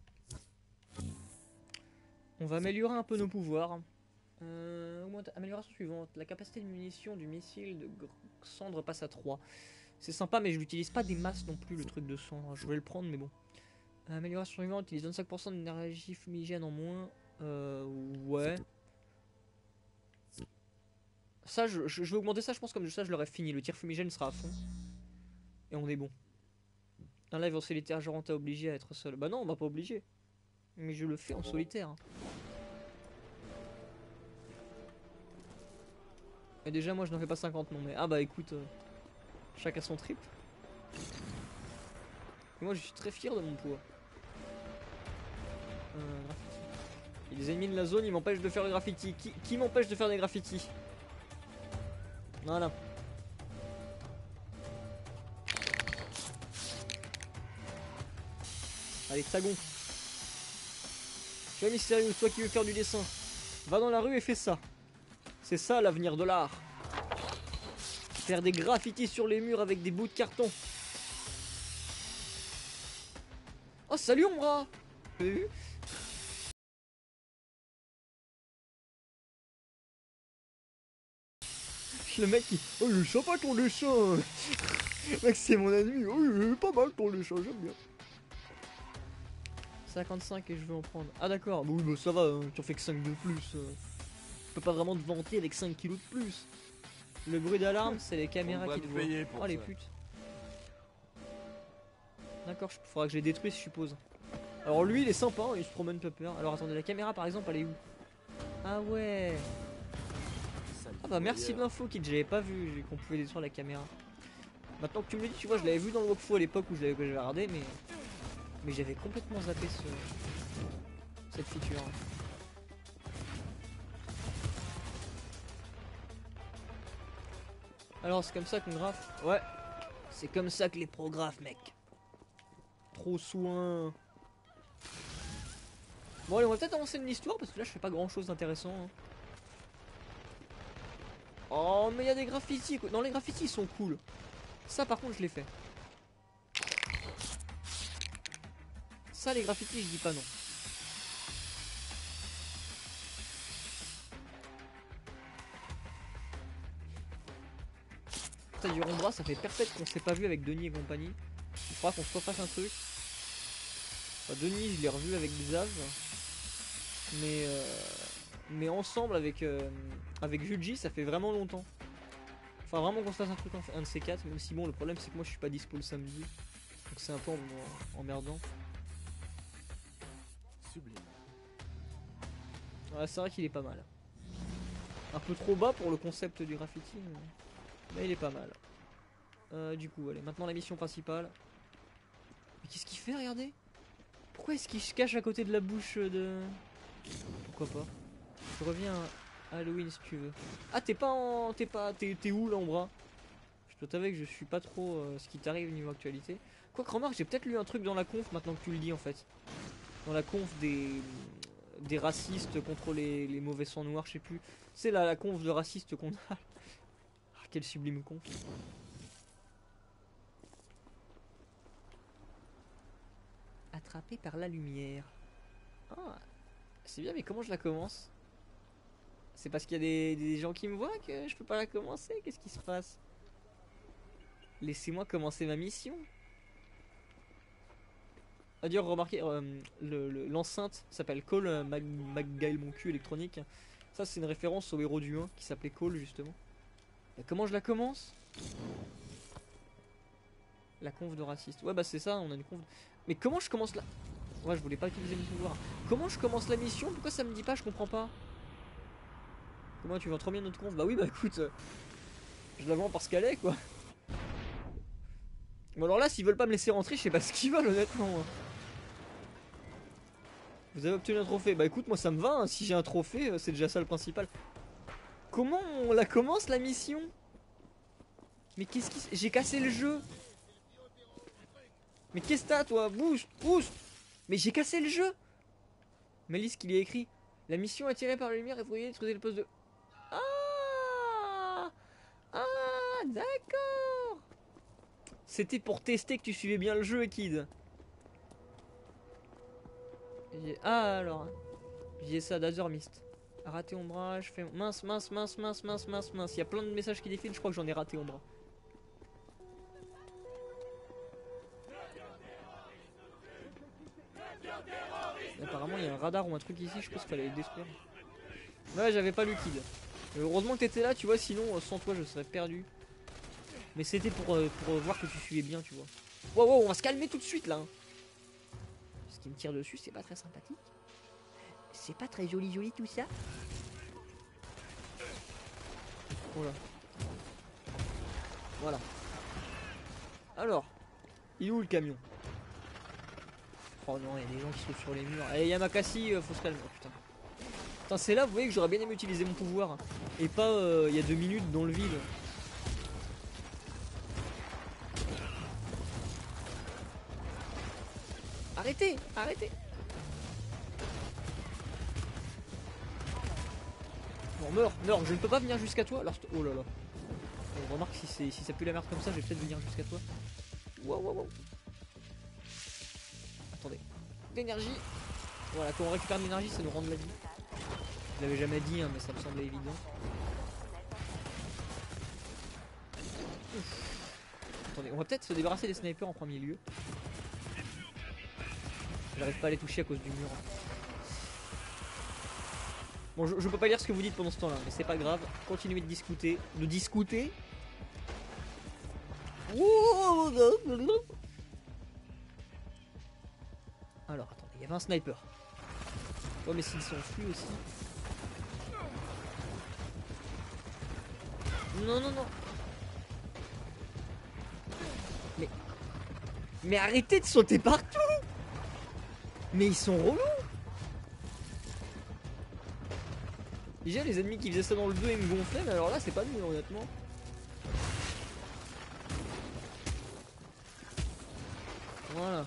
On va améliorer un peu nos pouvoirs. Euh, augmente- amélioration suivante. La capacité de munition du missile de gr- cendre passe à trois. C'est sympa, mais je l'utilise pas des masses non plus, le truc de cendre. Je vais le prendre, mais bon. Amélioration suivante. Utilise vingt-cinq pour cent d'énergie fumigène en moins. Euh, ouais. Ça, je, je, je vais augmenter ça, je pense, comme ça, je l'aurais fini. Le tir fumigène sera à fond. Et on est bon. Un live en solitaire, genre on t'a obligé à être seul. Bah non, on m'a pas obligé. Mais je le fais en solitaire. Et déjà, moi, je n'en fais pas cinquante, non mais... Ah bah écoute, euh, chacun son trip. Et moi, je suis très fier de mon poids. Euh, graffiti. Et les ennemis de la zone, ils m'empêchent de faire le graffiti. Qui, qui m'empêche de faire des graffitis? Voilà. Allez, tagon. Tu vois, Mystérieux, toi qui veux faire du dessin, va dans la rue et fais ça. C'est ça l'avenir de l'art. Faire des graffitis sur les murs avec des bouts de carton. Oh, salut Ombra! Vous avez vu? Le mec qui... Oh, il est sympa ton dessin. Mec, c'est mon ennemi. Oh, il est pas mal ton dessin, j'aime bien. cinquante-cinq et je veux en prendre. Ah d'accord, bah oui, bah ça va, hein, tu en fais que cinq de plus. euh. Tu peux pas vraiment te vanter avec cinq kilos de plus. Le bruit d'alarme, c'est les caméras va qui te me voient. payer pour Oh les ça. putes. D'accord, il faudra que je les détruise, je suppose. Alors lui, il est sympa, hein, il se promène pas peur. Alors attendez, la caméra par exemple, elle est où? Ah ouais. Ah bah merci de l'info, Kid, j'avais pas vu qu'on pouvait détruire la caméra. Maintenant que tu me le dis, tu vois, je l'avais vu dans le walkthrough à l'époque où je l'avais que j'avais regardé, mais... Mais j'avais complètement zappé ce... cette feature. Alors c'est comme ça qu'on graffe? Ouais. C'est comme ça que les pros graffent, mec. Trop soin. Bon allez, on va peut-être avancer de l'histoire parce que là je fais pas grand chose d'intéressant. Hein. Oh mais il y a des graffitis. Quoi. Non, les graffitis ils sont cool. Ça par contre je l'ai fait. Ça les graffitis je dis pas non. Ça du Rombra, ça fait perpète qu'on s'est pas vu avec Denis et compagnie. Il faudra qu'on se refasse un truc. Enfin, Denis je l'ai revu avec Xav. Mais euh, mais ensemble avec euh, avec Juji ça fait vraiment longtemps. Enfin vraiment qu'on se fasse un truc un de ces quatre, même si bon le problème c'est que moi je suis pas dispo le samedi. Donc c'est un peu en- emmerdant. Sublime. Ouais, c'est vrai qu'il est pas mal. Un peu trop bas pour le concept du graffiti, mais, mais il est pas mal. Euh, du coup, allez, maintenant la mission principale. Mais qu'est-ce qu'il fait, regardez? Pourquoi est-ce qu'il se cache à côté de la bouche de... Pourquoi pas? Je reviens à Halloween si tu veux. Ah, t'es pas en... T'es pas... T'es t'es où, l'Ombra? Je dois t'avouer que je suis pas trop euh, ce qui t'arrive niveau actualité. Quoique, remarque, j'ai peut-être lu un truc dans la conf maintenant que tu le dis, en fait. Dans la conf des... des racistes contre les, les mauvais sangs noirs, je sais plus. C'est la, la conf de racistes qu'on a. Ah, quel sublime conf. Attrapé par la lumière. Ah, c'est bien, mais comment je la commence? C'est parce qu'il y a des, des gens qui me voient que je peux pas la commencer. Qu'est-ce qui se passe? Laissez-moi commencer ma mission. À dire, remarquez, euh, l'enceinte le, s'appelle Cole euh, Mag McGail mon cul électronique. Ça c'est une référence au héros du un qui s'appelait Cole justement. Et comment je la commence? La conf de raciste. Ouais bah c'est ça, on a une conf. Mais comment je commence la... Ouais je voulais pas utiliser mon pouvoir. Comment je commence la mission? Pourquoi ça me dit pas? Je comprends pas. Comment tu vends trop bien notre conf? Bah oui bah écoute, euh, je la vends parce qu'elle est quoi. Bon alors là s'ils veulent pas me laisser rentrer, je sais pas ce qu'ils veulent honnêtement. Vous avez obtenu un trophée. Bah écoute moi ça me va, hein. Si j'ai un trophée c'est déjà ça le principal. Comment on la commence la mission? Mais qu'est-ce qui... J'ai cassé le jeu. Mais qu'est-ce que t'as toi? Bouge, bouge. Mais j'ai cassé le jeu. Mais lis ce qu'il y a écrit. La mission attirée par la lumière et vous voyez détruire le poste de... Ah Ah d'accord. C'était pour tester que tu suivais bien le jeu Kid. Ah alors. J'ai ça d'Azur Mist. Raté ombrage, fait... Mince, mince, mince, mince, mince, mince, mince. Il y a plein de messages qui défilent, je crois que j'en ai raté ombrage. Apparemment il y a un radar ou un truc ici, je pense qu'il fallait le détruire. Ouais j'avais pas le Kid. Mais heureusement que t'étais là tu vois, sinon sans toi je serais perdu. Mais c'était pour, euh, pour voir que tu suivais bien tu vois. Wow wow on va se calmer tout de suite là. Ce qui me tire dessus c'est pas très sympathique. C'est pas très joli joli tout ça. Voilà. Voilà. Alors, il est où le camion? Oh non, il y a des gens qui sont sur les murs. Allez, Yamakasi, euh, faut se calmer. Oh, putain. Putain, c'est là, vous voyez que j'aurais bien aimé utiliser mon pouvoir. Et pas euh, il y a deux minutes dans le vide. Arrêtez, arrêtez. Bon, meurs, meurs, je ne peux pas venir jusqu'à toi. Alors, oh là là. On remarque si, si ça pue la merde comme ça, je vais peut-être venir jusqu'à toi. Wow, wow, wow. Attendez. D'énergie. Voilà, quand on récupère de l'énergie, ça nous rend de la vie. Je l'avais jamais dit, hein, mais ça me semblait évident. Ouf. Attendez, on va peut-être se débarrasser des snipers en premier lieu. J'arrive pas à les toucher à cause du mur. Bon, je, je peux pas lire ce que vous dites pendant ce temps-là, mais c'est pas grave. Continuez de discuter. De discuter. Alors, attendez, il y avait un sniper. Oh, mais s'ils s'enfuient aussi. Non, non, non. Mais... Mais arrêtez de sauter partout. Mais ils sont relous. Déjà les ennemis qui faisaient ça dans le deux ils me gonflaient, mais alors là c'est pas nul honnêtement. Voilà.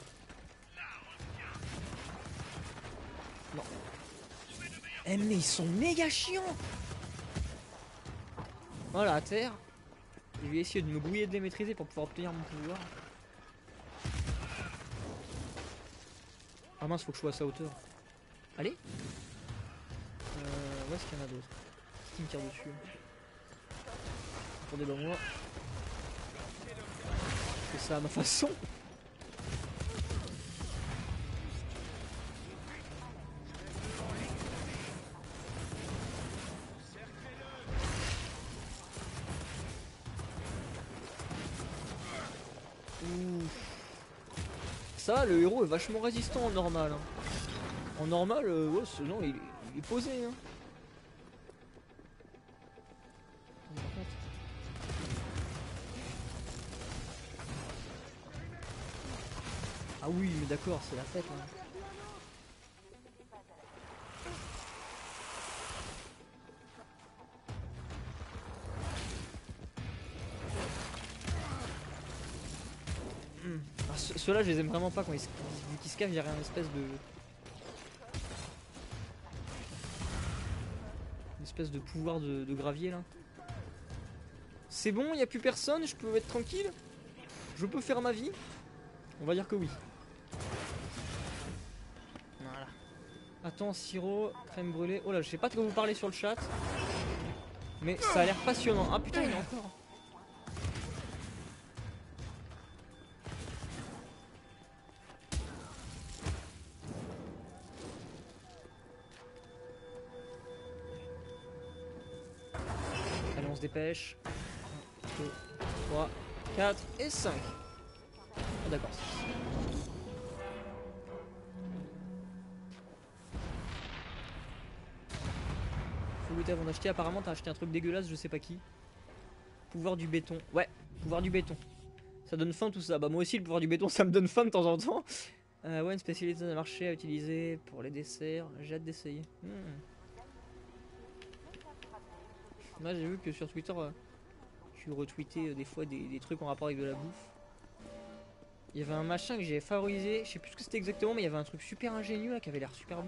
Non. Eh mais ils sont méga chiants. Voilà à terre. Je vais essayer de me grouiller de les maîtriser pour pouvoir obtenir mon pouvoir. Ah mince, faut que je sois à sa hauteur. Allez. Euh, où est-ce qu'il y en a d'autres? Qui me tire dessus? Attendez, bah moi. Je fais ça à ma façon. Ça va, le héros est vachement résistant en normal. Hein. En normal, euh, ouais, non, il, il est posé. Hein. Ah oui, mais d'accord, c'est la fête. Hein. Ceux-là, je les aime vraiment pas quand ils se, vu qu'ils se cachent derrière une espèce de... Une espèce de pouvoir de, de gravier, là. C'est bon, il n'y a plus personne, je peux être tranquille? Je peux faire ma vie? On va dire que oui. Voilà. Attends, sirop, crème brûlée. Oh là, je sais pas de quoi vous parlez sur le chat. Mais ça a l'air passionnant. Ah putain, il y en a encore. Allez, on se dépêche. un, deux, trois, quatre et cinq. Ah d'accord. Faut goûter avant d'acheter. Apparemment t'as acheté un truc dégueulasse, je sais pas qui. Pouvoir du béton. Ouais, pouvoir du béton. Ça donne faim tout ça. Bah moi aussi le pouvoir du béton ça me donne faim de temps en temps. Euh, ouais, une spécialité de marché à utiliser pour les desserts. J'ai hâte d'essayer. Hmm. Moi j'ai vu que sur Twitter euh, tu retweetais euh, des fois des, des trucs en rapport avec de la bouffe. Il y avait un machin que j'ai favorisé, je sais plus ce que c'était exactement, mais il y avait un truc super ingénieux là qui avait l'air super bon.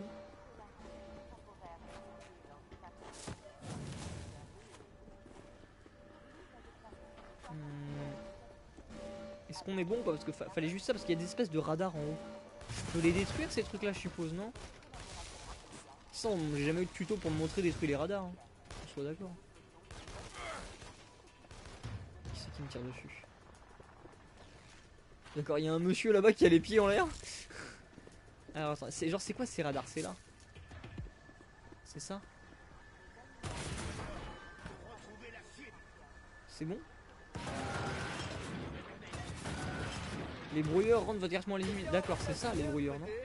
Hmm. Est-ce qu'on est bon quoi? Parce que fa fallait juste ça, parce qu'il y a des espèces de radars en haut. Je peux les détruire ces trucs là, je suppose, non? Ça, j'ai jamais eu de tuto pour me montrer détruire les radars. Hein. On soit d'accord. Qui c'est qui me tire dessus? D'accord, il y a un monsieur là-bas qui a les pieds en l'air. Alors attends, c'est genre c'est quoi ces radars? C'est là? C'est ça? C'est bon? Les brouilleurs rendent directement les limites. D'accord, c'est ça les brouilleurs, non?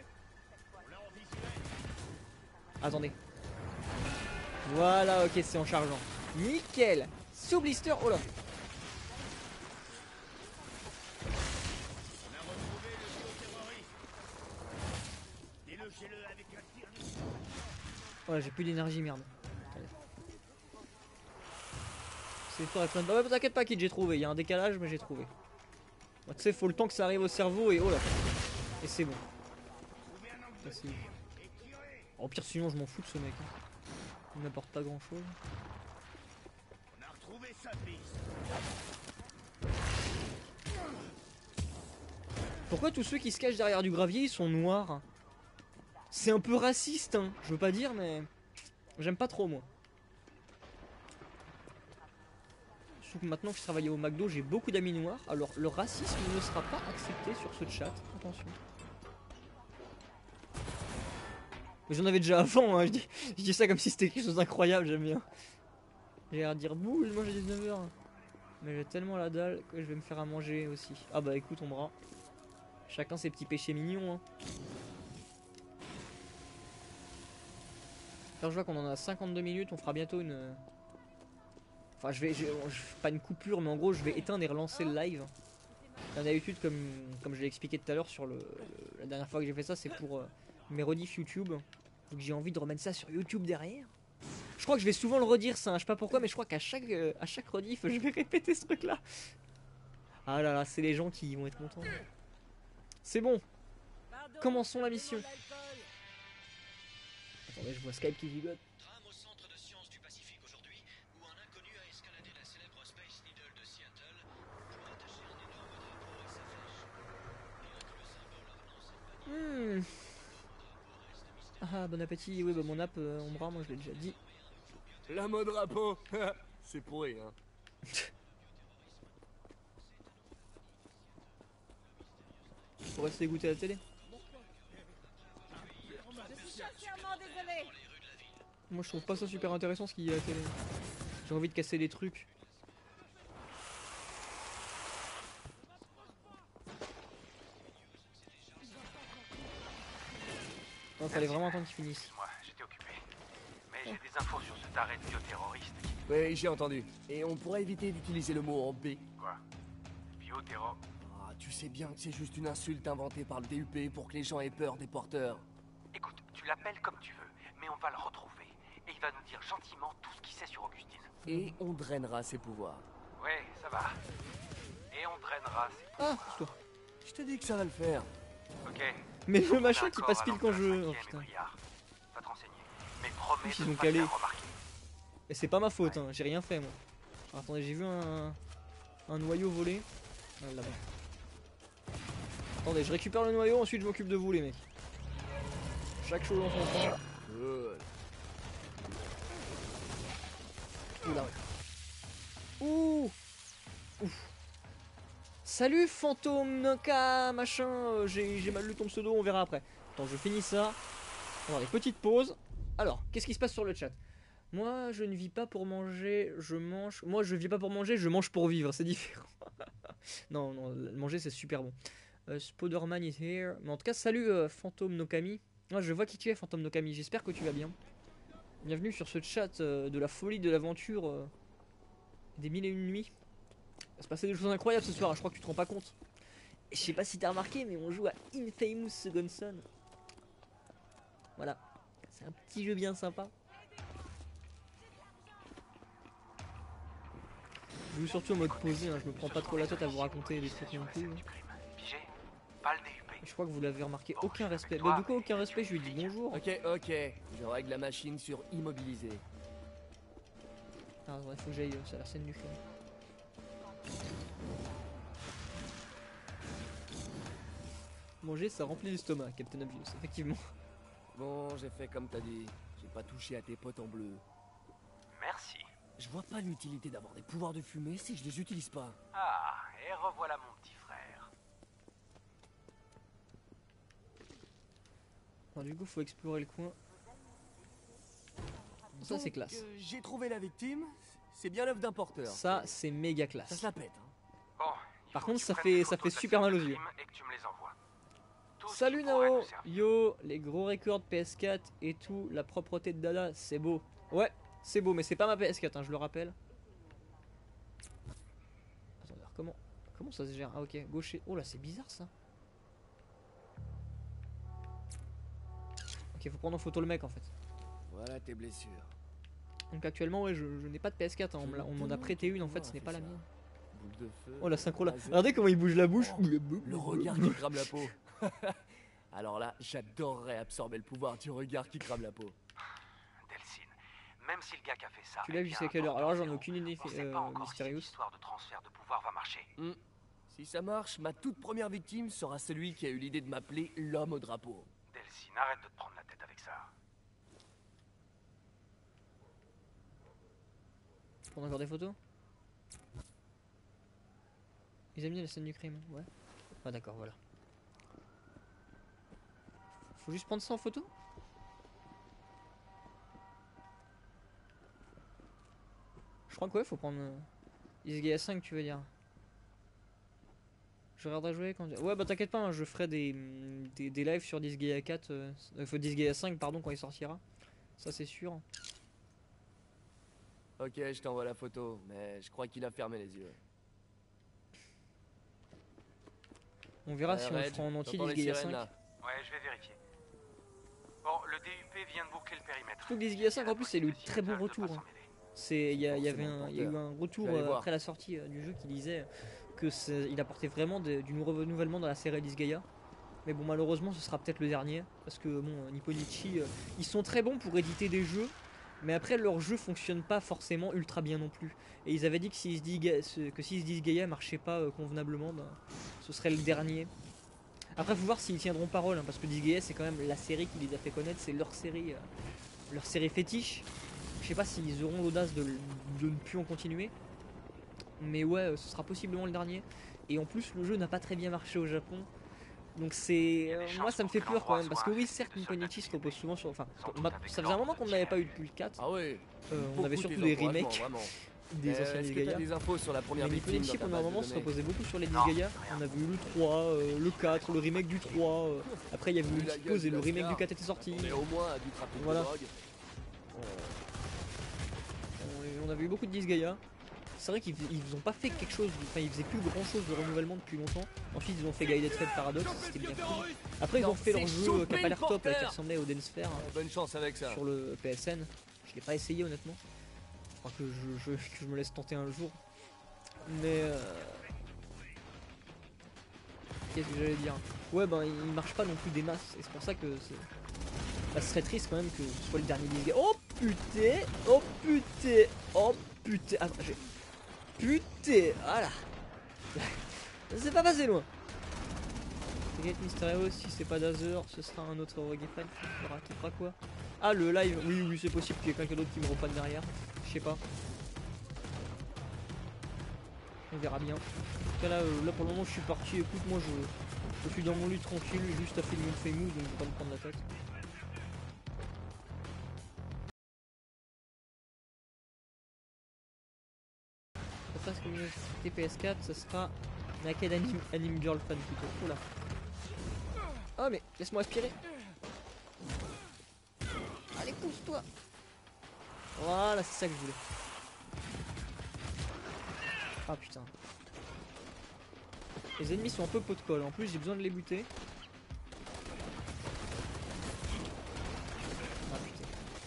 Attendez. Voilà, ok, c'est en chargeant. Nickel! Sous blister, oh là! Voilà, j'ai plus d'énergie, merde. Attendez. C'est fort et plein de... Ouais, t'inquiète pas, Kid, j'ai trouvé. Il y a un décalage, mais j'ai trouvé. Bah, tu sais, faut le temps que ça arrive au cerveau et oh là. Et c'est bon. Ça, c'est... Au pire, sinon, je m'en fous de ce mec. Hein. Il m'apporte pas grand chose. Pourquoi tous ceux qui se cachent derrière du gravier, ils sont noirs? C'est un peu raciste, hein. Je veux pas dire, mais j'aime pas trop, moi. Surtout que maintenant que je travaille au McDo, j'ai beaucoup d'amis noirs. Alors, le racisme ne sera pas accepté sur ce chat. Attention. Mais j'en avais déjà avant, hein. Je dis, je dis ça comme si c'était quelque chose d'incroyable, j'aime bien. J'ai l'air de dire bouge, moi j'ai dix-neuf heures. Mais j'ai tellement la dalle que je vais me faire à manger aussi. Ah bah écoute, on bras. Chacun ses petits péchés mignons, hein. Alors je vois qu'on en a cinquante-deux minutes, on fera bientôt une... Enfin je vais... Je... Je... Pas une coupure, mais en gros je vais éteindre et relancer le live. Comme d'habitude, comme, comme je l'ai expliqué tout à l'heure sur le... le... La dernière fois que j'ai fait ça, c'est pour euh, mes rediffs YouTube. Donc j'ai envie de remettre ça sur YouTube derrière. Je crois que je vais souvent le redire ça, hein. Je sais pas pourquoi, mais je crois qu'à chaque, euh, à chaque rediff, je vais répéter ce truc là. Ah là là, c'est les gens qui vont être contents. C'est bon. Commençons la mission. Attendez, je vois Skype qui gigote. Drame au centre de sciences du Pacifique aujourd'hui, où un inconnu a escaladé la célèbre Space Needle de Seattle pour attacher un énorme drapeau à sa flèche. Bien que le symbole amenant cette bannière, Hmm. Ah, bon appétit. Oui, bah mon app, euh, on bras, moi je l'ai déjà dit. La mode drapeau. C'est pourri, hein. Faut rester goûter à la télé. Moi je trouve pas ça super intéressant ce qu'il y a à la télé. J'ai envie de casser des trucs. Non, fallait vraiment attendre qu'ils finissent. Moi, j'étais occupé. Mais j'ai des infos sur ce taré de bioterroriste. Oui, j'ai entendu. Et on pourrait éviter d'utiliser le mot en B. Quoi? Bioterror? Ah, tu sais bien que c'est juste une insulte inventée par le D U P pour que les gens aient peur des porteurs. Écoute, tu l'appelles comme tu veux, mais on va le retrouver. Et il va nous dire gentiment tout ce qu'il sait sur Augustine. Et on drainera ses pouvoirs. Ouais, ça va. Et on drainera ses Ah, pouvoirs. toi. Je te dis que ça va le faire. Ok. Mais le On machin est qui encore passe à pile l'entrée quand de je... la Oh cinquième putain. et Briard. Va te renseigner. Mais promets Ils de ont pas calé. te faire remarquer. Et c'est pas ma faute, hein. J'ai rien fait moi. Alors, attendez, j'ai vu un... un noyau volé. Ah, là-bas. Attendez, je récupère le noyau, ensuite je m'occupe de vous les mecs. Chaque chose en son temps. Cool. Oula, ouais. Ouh. Ouf. Salut Fantôme Noka machin, euh, j'ai j'ai mal lu ton pseudo, on verra après. Attends, je finis ça. On va des petites pauses. Alors, qu'est-ce qui se passe sur le chat? Moi, je ne vis pas pour manger, je mange. Moi, je vis pas pour manger, je mange pour vivre, c'est différent. non, non, manger c'est super bon. Euh, Spoderman is here. Mais en tout cas, salut euh, Fantôme Nokami. Ah, je vois qui tu es, Fantôme Nokami, j'espère que tu vas bien. Bienvenue sur ce chat euh, de la folie, de l'aventure, euh, des mille et une nuits. Il va se passer des choses incroyables ce soir, je crois que tu te rends pas compte. Et je sais pas si t'as remarqué, mais on joue à Infamous Second Son. Voilà, c'est un petit jeu bien sympa. Je joue surtout en mode posé, hein, je me prends pas trop la tête à vous raconter des trucs non plus. Hein. Pigé? Pas le D U P. Je crois que vous l'avez remarqué, aucun respect. Bah, du coup, aucun respect, je lui dis bonjour. Ok, ok. Je règle la machine sur immobilisé. Ah, il faut que j'aille, c'est la scène du film. Manger, ça remplit l'estomac, Captain Obvious, effectivement. Bon, j'ai fait comme t'as dit. J'ai pas touché à tes potes en bleu. Merci. Je vois pas l'utilité d'avoir des pouvoirs de fumée si je les utilise pas. Ah, et revoilà mon petit frère. Bon, du coup, faut explorer le coin. Ça, c'est Donc, classe. euh, j'ai trouvé la victime. C'est bien l'œuvre d'un porteur. Ça, c'est méga Ça classe. se la pète. Hein. Bon, il Par faut contre, que tu ça prennes fait- des ça photos fait de super la mal aux scène de yeux. crime et que tu me les envoies. Tout ce Salut qui pourrait Nao, nous servir. yo, les gros records P S quatre et tout, la propreté de Dada, c'est beau. Ouais, c'est beau, mais c'est pas ma P S quatre, hein, je le rappelle. Attendez, alors comment, comment ça se gère? Ah ok, gaucher. Oh là, c'est bizarre ça. Ok, faut prendre en photo le mec en fait. Voilà tes blessures. Donc actuellement, ouais, je, je n'ai pas de P S quatre, hein, on me l'a- on m'en a prêté une en fait, ce n'est pas la mienne. Boule de feu. Oh la synchro là, laser. regardez comment il bouge la bouche. Oh, le regard qui crame la peau. Alors là, j'adorerais absorber le pouvoir du regard qui crame la peau. Delcine, même si le gars qui a fait ça. Tu l'as est vu bien c'est un quelle heure? Alors j'en ai porteur aucune idée, zéro, on sait euh, pas encore si Mysterious. cette histoire de transfert de pouvoir va marcher. Hmm. Si ça marche, ma toute première victime sera celui qui a eu l'idée de m'appeler l'homme au drapeau. Delcine, arrête de te prendre la tête avec ça. Prendre encore des photos? Ils aiment bien la scène du crime, ouais. Ah d'accord, voilà. Faut juste prendre ça en photo? Je crois que ouais, faut prendre... Euh... Isgaea cinq tu veux dire. Je regarderai jouer quand... Ouais bah t'inquiète pas, hein, je ferai des, des, des lives sur Disgaea quatre, euh, euh, Disgaea cinq pardon quand il sortira. Ça c'est sûr. Ok, je t'envoie la photo, mais je crois qu'il a fermé les yeux. On verra Ouais, si on le Red, fera en entier t'entends les Disgaea sirènes, cinq. là? Ouais, je vais vérifier. Bon, le D U P vient de boucler le périmètre. Surtout que Disgaea cinq en plus c'est eu de très bon retour. Hein. C'est, il y, a- il y avait un, il y a eu un retour Je vais aller euh, voir. après la sortie euh, du jeu qui disait que c'est- il apportait vraiment de- du nou- renouvellement dans la série Disgaea. Mais bon, malheureusement, ce sera peut-être le dernier parce que bon, Nipponichi, euh, ils sont très bons pour éditer des jeux, mais après leurs jeux fonctionnent pas forcément ultra bien non plus. Et ils avaient dit que si se Disgaea, ce- que si Disgaea marchait pas euh, convenablement, bah, ce serait le dernier. Après, faut voir s'ils tiendront parole, hein, parce que Disgaea c'est quand même la série qui les a fait connaître, c'est leur série, euh, leur série fétiche. Je sais pas s'ils auront l'audace de, de ne plus en continuer. Mais ouais, euh, ce sera possiblement le dernier. Et en plus, le jeu n'a pas très bien marché au Japon. Donc c'est... euh, moi ça me fait peur quand même. Parce que oui, certes, Nipponichi se repose souvent sur... Enfin, bah, ça faisait un moment qu'on n'avait pas eu depuis le quatre. Ah ouais. Euh, on Beaucoup avait tes surtout des encouragements, remakes vraiment. des Euh, anciens Est-ce que Disgaea. t'as des infos sur la première Mais victime Nipponichi dans ta pendant un base de moment se données? reposait beaucoup sur les Disgaea. On avait eu le trois, euh, le quatre, le remake du trois. euh, Après il y avait eu une Vu la petite gueule pause et du le remake Lascar, du quatre était sorti. On est au moins à du trafic Voilà. de drogue. On, on avait eu beaucoup de Disgaea. C'est vrai qu'ils ils ont pas fait quelque chose, enfin ils faisaient plus grand chose de renouvellement depuis longtemps. Ensuite ils ont fait Guided Fate Paradox, c'était bien cool. Après ils ont Non, fait leur c'est jeu qui a choper pas l'air le top, là, qui porteur. ressemblait au Dance Sphere hein, Euh, Bonne chance avec ça. sur le P S N. Je l'ai pas essayé honnêtement. Je crois que je, je- que je me laisse tenter un jour. Mais euh... qu'est-ce que j'allais dire? Ouais ben il marche pas non plus des masses et c'est pour ça que c'est... Bah, ce serait triste quand même que ce soit le dernier Disgaea. Oh putain! Oh putain! Oh putain! Attends, j'ai... Putain! Voilà! C'est pas passé loin! T'inquiète Mysterio, si c'est pas Dazer, ce sera un autre Reggae-Fan qui fera, qui fera quoi? Ah le live, oui oui c'est possible qu'il y ait quelqu'un d'autre qui me reprenne derrière, je sais pas. On verra bien. En tout cas là, euh, là pour le moment je suis parti, écoute moi je, je suis dans mon lit tranquille, juste à fait de mon famous donc je vais pas me prendre la tête. La phase communauté P S quatre, ce sera Naked Anime, anime Girl Fan plutôt. Oula. Oh mais laisse-moi aspirer. Allez pousse-toi. Voilà c'est ça que je voulais. Ah putain. Les ennemis sont un peu pot de colle, en plus j'ai besoin de les buter. Ah putain.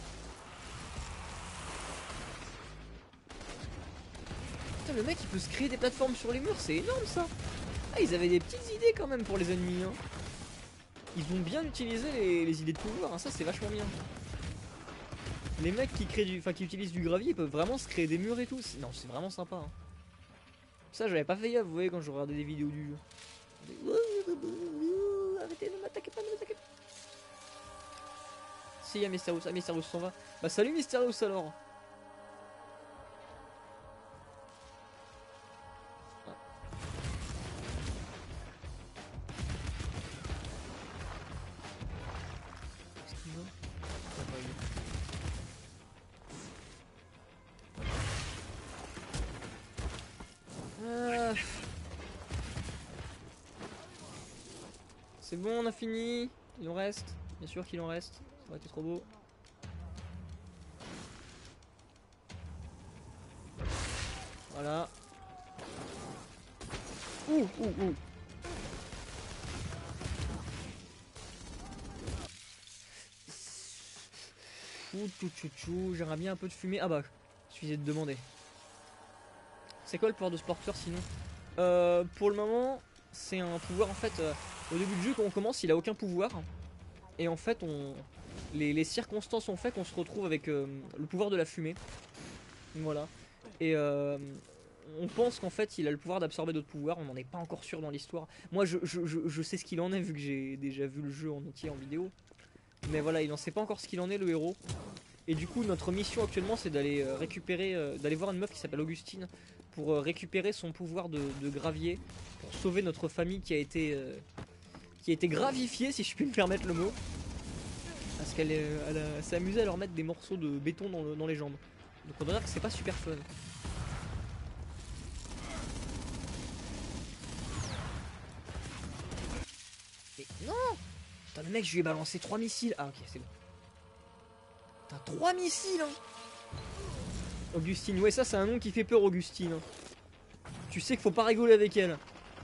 Putain le mec il peut se créer des plateformes sur les murs, c'est énorme ça. Ah ils avaient des petites idées quand même pour les ennemis hein. Ils ont bien utilisé les, les idées de pouvoir, hein. Ça c'est vachement bien. Les mecs qui créent du, enfin qui utilisent du gravier, ils peuvent vraiment se créer des murs et tout. Non, c'est vraiment sympa. Hein. Ça, j'avais pas fait gaffe, vous voyez, quand je regardais des vidéos du jeu. Arrêtez, ne m'attaquez pas, ne m'attaquez pas. Si, il y a Mysterious, ah Mysterious s'en va. Bah salut Mysterious alors. C'est bon, on a fini. Il en reste. Bien sûr qu'il en reste. Ça aurait été trop beau. Voilà. Ouh, ouh, ouh. Ouh, tchou, tchou, tchou. J'aimerais bien un peu de fumée. Ah bah, suffisait de demander. C'est quoi le pouvoir de ce porteur sinon? euh, Pour le moment, c'est un pouvoir en fait. Euh, au début du jeu, quand on commence, il a aucun pouvoir. Et en fait, on, les, les circonstances ont fait qu'on se retrouve avec euh, le pouvoir de la fumée. Voilà. Et euh, on pense qu'en fait, il a le pouvoir d'absorber d'autres pouvoirs. On n'en est pas encore sûr dans l'histoire. Moi, je, je, je, je sais ce qu'il en est vu que j'ai déjà vu le jeu en entier en vidéo. Mais voilà, il n'en sait pas encore ce qu'il en est, le héros. Et du coup, notre mission actuellement, c'est d'aller euh, récupérer, euh, d'aller voir une meuf qui s'appelle Augustine pour euh, récupérer son pouvoir de, de gravier pour sauver notre famille qui a été, euh, qui a été gravifiée, si je puis me permettre le mot. Parce qu'elle euh, s'est amusée à leur mettre des morceaux de béton dans, le, dans les jambes. Donc on doit dire que c'est pas super fun. Mais non! Putain, le mec, je lui ai balancé trois missiles. Ah ok, c'est bon. Putain, trois missiles hein! Augustine, ouais ça c'est un nom qui fait peur Augustine. Tu sais qu'il faut pas rigoler avec elle.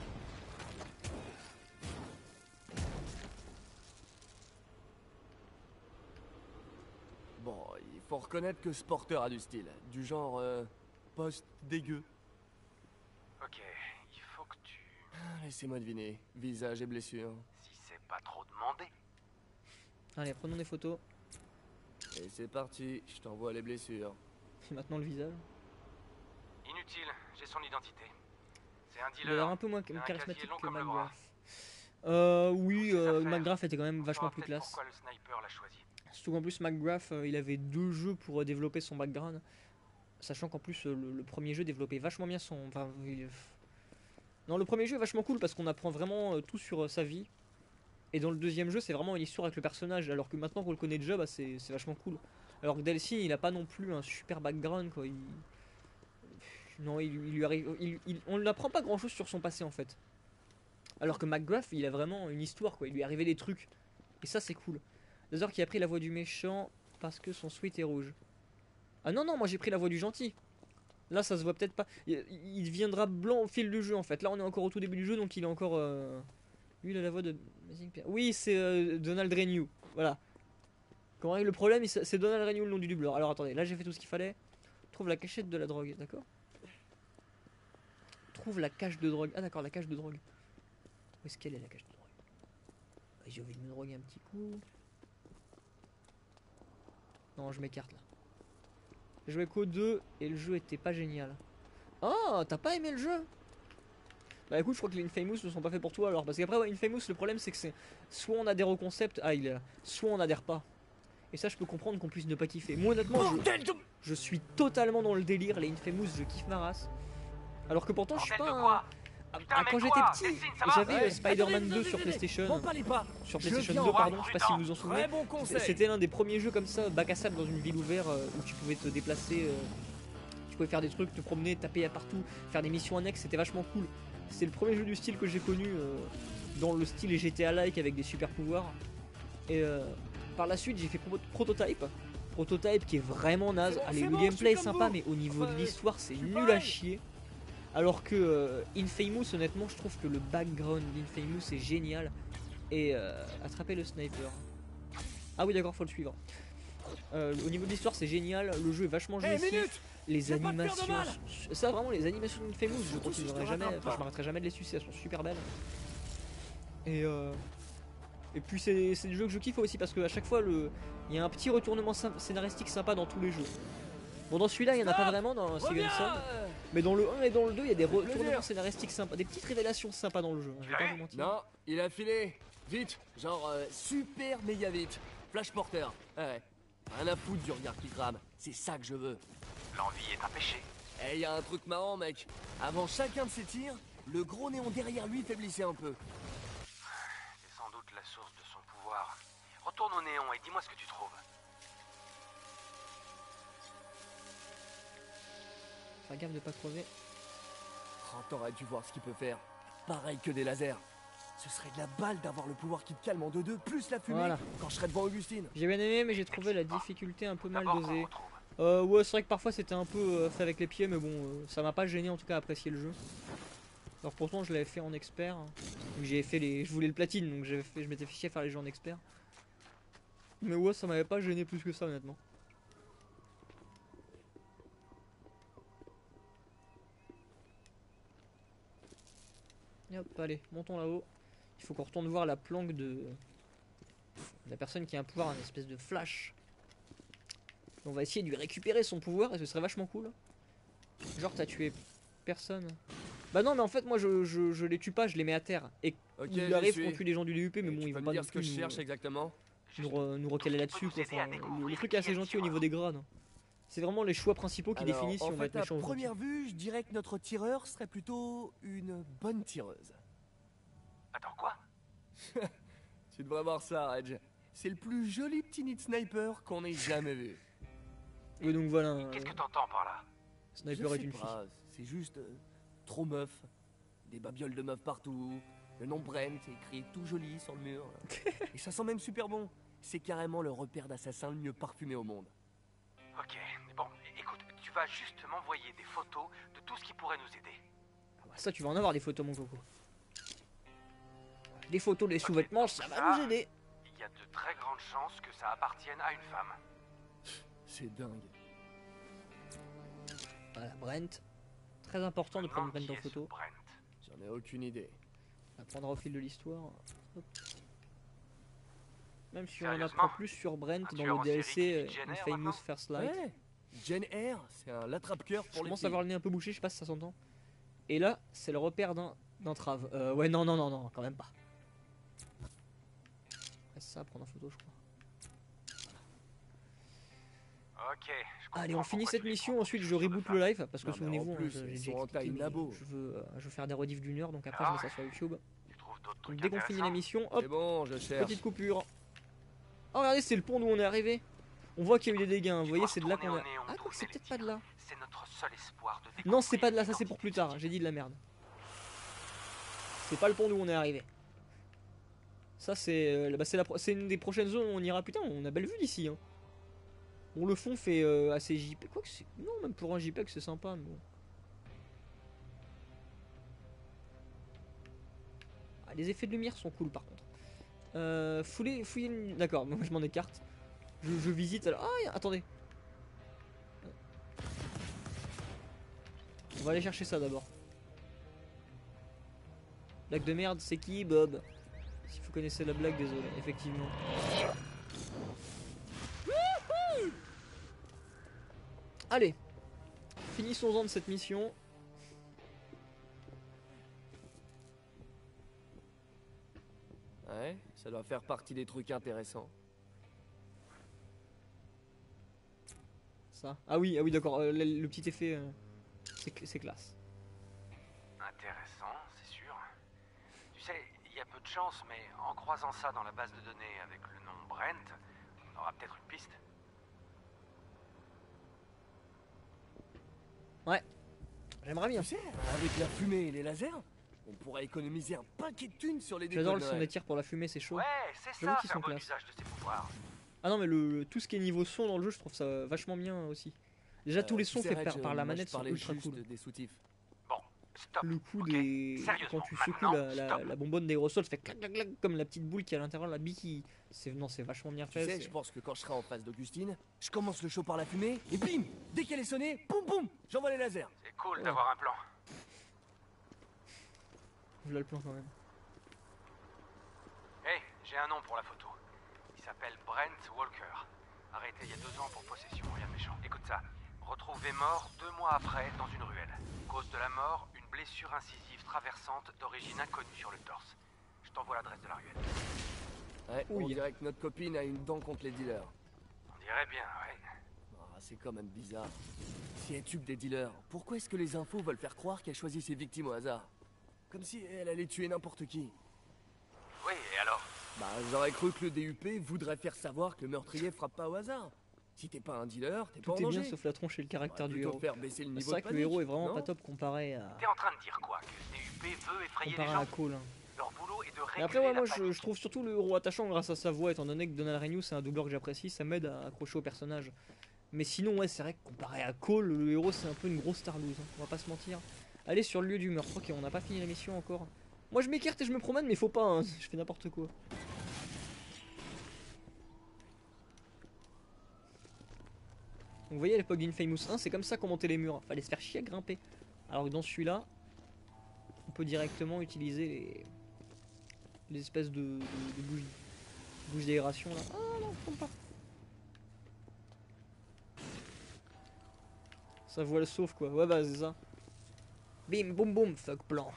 Bon, il faut reconnaître que ce porteur a du style. Du genre, euh, poste dégueu. Ok, il faut que tu... Ah, laissez-moi deviner. Visage et blessure. Si c'est pas trop demandé. Allez, prenons des photos. Et c'est parti, je t'envoie les blessures. Et maintenant le visage. Inutile, j'ai son identité. C'est un Il a l'air dealer. un peu moins Il a un charismatique casier long que comme le bras. McGrath. Euh, oui, Tous ses euh, affaires. McGrath était quand même On vachement saura plus peut-être classe. pourquoi le sniper l'a choisi. Surtout qu'en plus McGrath, euh, il avait deux jeux pour euh, développer son background. Sachant qu'en plus euh, le, le premier jeu développait vachement bien son... Enfin, il... Non, le premier jeu est vachement cool parce qu'on apprend vraiment euh, tout sur euh, sa vie. Et dans le deuxième jeu, c'est vraiment une histoire avec le personnage. Alors que maintenant qu'on le connaît déjà, bah, c'est vachement cool. Alors que Delsin, il a pas non plus un super background quoi. Il... Non, il, il lui arrive... Il, il... On n'apprend pas grand chose sur son passé en fait. Alors que McGrath, il a vraiment une histoire quoi. Il lui est arrivé des trucs. Et ça, c'est cool. D'ailleurs, qui a pris la voix du méchant parce que son sweat est rouge. Ah non, non, moi j'ai pris la voix du gentil. Là, ça se voit peut-être pas. Il, il deviendra blanc au fil du jeu en fait. Là, on est encore au tout début du jeu, donc il est encore. Euh... Lui, il a la voix de. Oui, c'est euh, Donald Renew. Voilà. Comment le problème, c'est Donald Renew le nom du doubleur. Alors attendez, là j'ai fait tout ce qu'il fallait. Trouve la cachette de la drogue, d'accord? Trouve la cache de drogue. Ah d'accord, la cache de drogue. Où est-ce qu'elle est la cache de drogue? J'ai envie de me droguer un petit coup. Non, je m'écarte là. J'ai joué qu'au deux et le jeu était pas génial. Oh, t'as pas aimé le jeu? Bah écoute, je crois que les Infamous ne sont pas faits pour toi alors. Parce qu'après, ouais, Infamous, le problème c'est que c'est soit on adhère au concept, ah il est là, soit on adhère pas. Et ça, je peux comprendre qu'on puisse ne pas kiffer. Moi, honnêtement, je, je suis totalement dans le délire. Les Infamous, je kiffe ma race. Alors que pourtant, je suis Bordel pas de un. quoi? Ah, Putain, ah, mais quand quoi j'étais petit, Delphine, ça va? j'avais euh, Ouais. Spider-Man Attendez, deux attendez, sur attendez. PlayStation. M'en parlez pas. Sur Je PlayStation viens deux, en pardon, rap, je sais pas si vous vous en Très souvenez. bon conseil. C'était l'un des premiers jeux comme ça, bac à sable dans une ville ouverte euh, où tu pouvais te déplacer, euh, tu pouvais faire des trucs, te promener, taper à partout, faire des missions annexes, c'était vachement cool. C'est le premier jeu du style que j'ai connu euh, dans le style G T A-like avec des super pouvoirs. Et euh, par la suite, j'ai fait Pro- Prototype. Prototype qui est vraiment naze. C'est bon, Allez, c'est le bon, gameplay je est suis comme sympa, vous. mais au niveau Enfin, de l'histoire, c'est je suis nul à pareil. chier. Alors que euh, Infamous, honnêtement, je trouve que le background d'Infamous est génial. Et euh, attraper le sniper. Ah oui, d'accord, faut le suivre. Euh, au niveau de l'histoire, c'est génial. Le jeu est vachement Eh, jouissif. minute. Les Je vais pas te faire de animations, mal. ça vraiment, les animations d'Infamous, je Surtout si je te continuerai jamais. rattrape Enfin, pas. je m'arrêterai jamais de les sucer. Elles sont super belles. Et euh, et puis c'est c'est des jeux que je kiffe aussi parce qu'à chaque fois, le il y a un petit retournement sym- scénaristique sympa dans tous les jeux. Bon, dans celui-là, il n'y en a pas Stop. vraiment dans Second Reviens. Son. Mais dans le un et dans le deux, il y a des Avec retournements plaisir. scénaristiques sympas, des petites révélations sympas dans le jeu. Je vais pas vous mentir. Non, il a filé. Vite. Genre euh, super méga vite. Flash porter. Ah ouais. Rien à foutre du regard qui crame. C'est ça que je veux. L'envie est un péché. Eh, y a un truc marrant, mec. Avant chacun de ses tirs, le gros néon derrière lui faiblissait un peu. C'est sans doute la source de son pouvoir. Retourne au néon et dis-moi ce que tu trouves. Faire gaffe de pas crever. Oh, t'aurais dû voir ce qu'il peut faire. Pareil que des lasers. Ce serait de la balle d'avoir le pouvoir qui te calme en deux deux, plus la fumée, Voilà. quand je serais devant Augustine. J'ai bien aimé, mais j'ai trouvé la difficulté un peu mal D'abord qu'on dosée. retrouve. Euh, ouais, c'est vrai que parfois c'était un peu euh, fait avec les pieds, mais bon, euh, ça m'a pas gêné en tout cas à apprécier le jeu. Alors pourtant, je l'avais fait en expert. Donc j'ai fait les, je voulais le platine, donc j'avais fait, je m'étais fiché à faire les jeux en expert. Mais ouais, ça m'avait pas gêné plus que ça, honnêtement. Et hop, allez, montons là-haut. Il faut qu'on retourne voir la planque de la personne qui a un pouvoir, une espèce de flash. On va essayer de lui récupérer son pouvoir et ce serait vachement cool. Genre t'as tué personne. Bah non mais en fait moi je, je, je les tue pas, je les mets à terre. Et Ok, il j'y arrive suis. qu'on tue les gens du D U P mais Et bon tu ils peux vont me pas dire non ce que plus je nous, cherche exactement. nous, re- nous recaler là-dessus quoi. nous aider à Enfin, le, découvrir le truc est assez qui est le gentil au niveau tireur. des grades. C'est vraiment les choix principaux qui Alors, définissent si en on va fait, être à méchant ou gentil. première vue, je dirais que notre tireur serait plutôt une bonne tireuse. Attends, quoi? Tu devrais voir ça, Edge. C'est le plus joli petit nid sniper qu'on ait jamais vu. Oui donc voilà, euh, Qu'est-ce que t'entends par là? Sniper Je est sais une fille. pas, c'est juste euh, trop meuf. Des babioles de meufs partout. Le nom Brent écrit tout joli sur le mur. Et ça sent même super bon. C'est carrément le repère d'assassin le mieux parfumé au monde. Ok, bon, écoute, tu vas juste m'envoyer des photos de tout ce qui pourrait nous aider. Ah bah ça tu vas en avoir des photos mon coco. Des photos des sous-vêtements ça va Ça, nous aider. Il y a de très grandes chances que ça appartienne à une femme. C'est dingue. Voilà Brent. Très important de Je me prendre demande Brent en qui est ce photo. Brent. J'en ai aucune idée. On apprendra au fil de l'histoire. Hop. Même si on en Sérieusement apprend plus sur Brent Un dans tueur le en D L série C qui euh, vit Jenner Infamous maintenant First Light. Ouais. Jane Eyre, c'est un attrape-cœur Je pour les commence à filles. avoir le nez un peu bouché, je sais pas si ça s'entend. Et là, c'est le repère d'un d'entrave. Euh, ouais, non, non, non, non, quand même pas. Reste ça à prendre en photo, je crois. Ok, je comprends Allez, on finit pourquoi cette tu les mission. prends Ensuite, pour je quelque chose de reboot femme. le live parce que Non, mais souvenez-vous, en hein, plus, je- ils j'ai sont en expliqué, taille mais nabo. je veux, euh, je veux faire des rediffs d'une heure, donc après, Ah je mets ça ouais. sur YouTube. Tu trouves d'autres Donc, trucs dès qu'on finit intéressants? l'émission, hop, C'est bon, je cherche. petite coupure. Oh, regardez, c'est le pont d'où on est arrivé. On voit qu'il y a eu des dégâts, hein, vous Tu voyez, dois c'est de là qu'on retourner a. au néon Ah, d'où quoi, c'est venaient les peut-être pas de tirs. là. C'est notre seul espoir de Non, c'est pas de là, ça découvrir c'est pour plus l'identité tard, du j'ai dit de la merde. C'est pas le pont d'où on est arrivé. Ça c'est euh, bah, c'est la pro- c'est une des prochaines zones où on ira. Putain, on a belle vue d'ici. Hein. Bon, le fond fait euh, assez J P. Quoi que c'est. Non, même pour un JPEG c'est sympa. Mais bon. Ah, les effets de lumière sont cool par contre. Euh, fouiller, fouiller une- D'accord, moi je m'en écarte. Je, je visite alors. Ah, y a- attendez. On va aller chercher ça d'abord. Blague de merde, c'est qui Bob? Si vous connaissez la blague, désolé, effectivement. Allez, finissons-en de cette mission. Ouais, ça doit faire partie des trucs intéressants. Ça. Ah oui, ah oui d'accord, euh, le, le petit effet, euh, c'est c'est classe. Intéressant, c'est sûr. Tu sais, il y a peu de chance, mais en croisant ça dans la base de données avec le nom Brent, on aura peut-être une piste. Ouais, j'aimerais bien. Tu sais, avec la fumée et les lasers, on pourrait économiser un paquet de thunes sur les décos J'adore de le son Noël. des tirs pour la fumée, c'est chaud. Ouais, c'est J'avoue ça, qu'ils faire sont bon classe. usage de ses pouvoirs. Ah non mais le, le- tout ce qui est niveau son dans le jeu, je trouve ça vachement bien aussi. Déjà tous Euh, les tu sons sais, faits Reg, par, par la moi, je manette sont parlais ultra juste cool. des soutifs. Bon, stop. Le coup ok des... Sérieusement, Quand tu secoues maintenant, la, la, stop. la bonbonne d'aérosol, ça fait clac clac clac comme la petite boule qui est à l'intérieur de la bille qui... C'est... Non c'est vachement bien Tu fait. sais, c'est- je pense que quand je serai en face d'Augustine, je commence le show par la fumée, et bim, dès qu'elle est sonnée, boum boum, j'envoie les lasers. C'est cool Ouais. d'avoir un plan. Je l'ai le plan quand même. Hé, j'ai un nom pour la photo. Il s'appelle Brent Walker. Arrêté il y a deux ans pour possession, rien de méchant. Écoute ça. Retrouvé mort deux mois après dans une ruelle. Cause de la mort, une blessure incisive traversante d'origine inconnue sur le torse. Je t'envoie l'adresse de la ruelle. Ouais, on Oui. dirait que notre copine a une dent contre les dealers. On dirait bien, ouais. Ah, c'est quand même bizarre. Si elle tue des dealers, pourquoi est-ce que les infos veulent faire croire qu'elle choisit ses victimes au hasard? Comme si elle allait tuer n'importe qui. Oui, et alors? Bah, j'aurais cru que le D U P voudrait faire savoir que le meurtrier frappe pas au hasard. Si t'es pas un dealer, t'es Tout pas en est bien danger. sauf la tronche et le caractère Faudrait du plutôt héros. faire baisser le C'est niveau vrai de que le héros est panique, vraiment non? pas top comparé à... T'es en train de dire quoi? Que le D U P veut effrayer les comparé gens? à Cole. hein. Leur boulot est de Mais réguler après ouais, la moi je, panique. je trouve surtout le héros attachant grâce à sa voix, étant donné que Donald Renew c'est un doubleur que j'apprécie, ça m'aide à accrocher au personnage. Mais sinon ouais c'est vrai que comparé à Cole, le héros c'est un peu une grosse starlouse, hein, on va pas se mentir. Allez sur le lieu du meurtre, ok on n'a pas fini la mission encore. Moi je m'écarte et je me promène mais faut pas, hein, je fais n'importe quoi. Donc, vous voyez à l'époque d'Infamous un, c'est comme ça qu'on montait les murs, fallait se faire chier à grimper. Alors que dans celui-là, on peut directement utiliser les, les espèces de, de, de bougies, bougies d'aération là. Ah non, je tombe pas. Ça voit le sauve quoi, ouais bah c'est ça. Bim boum boum, fuck plan.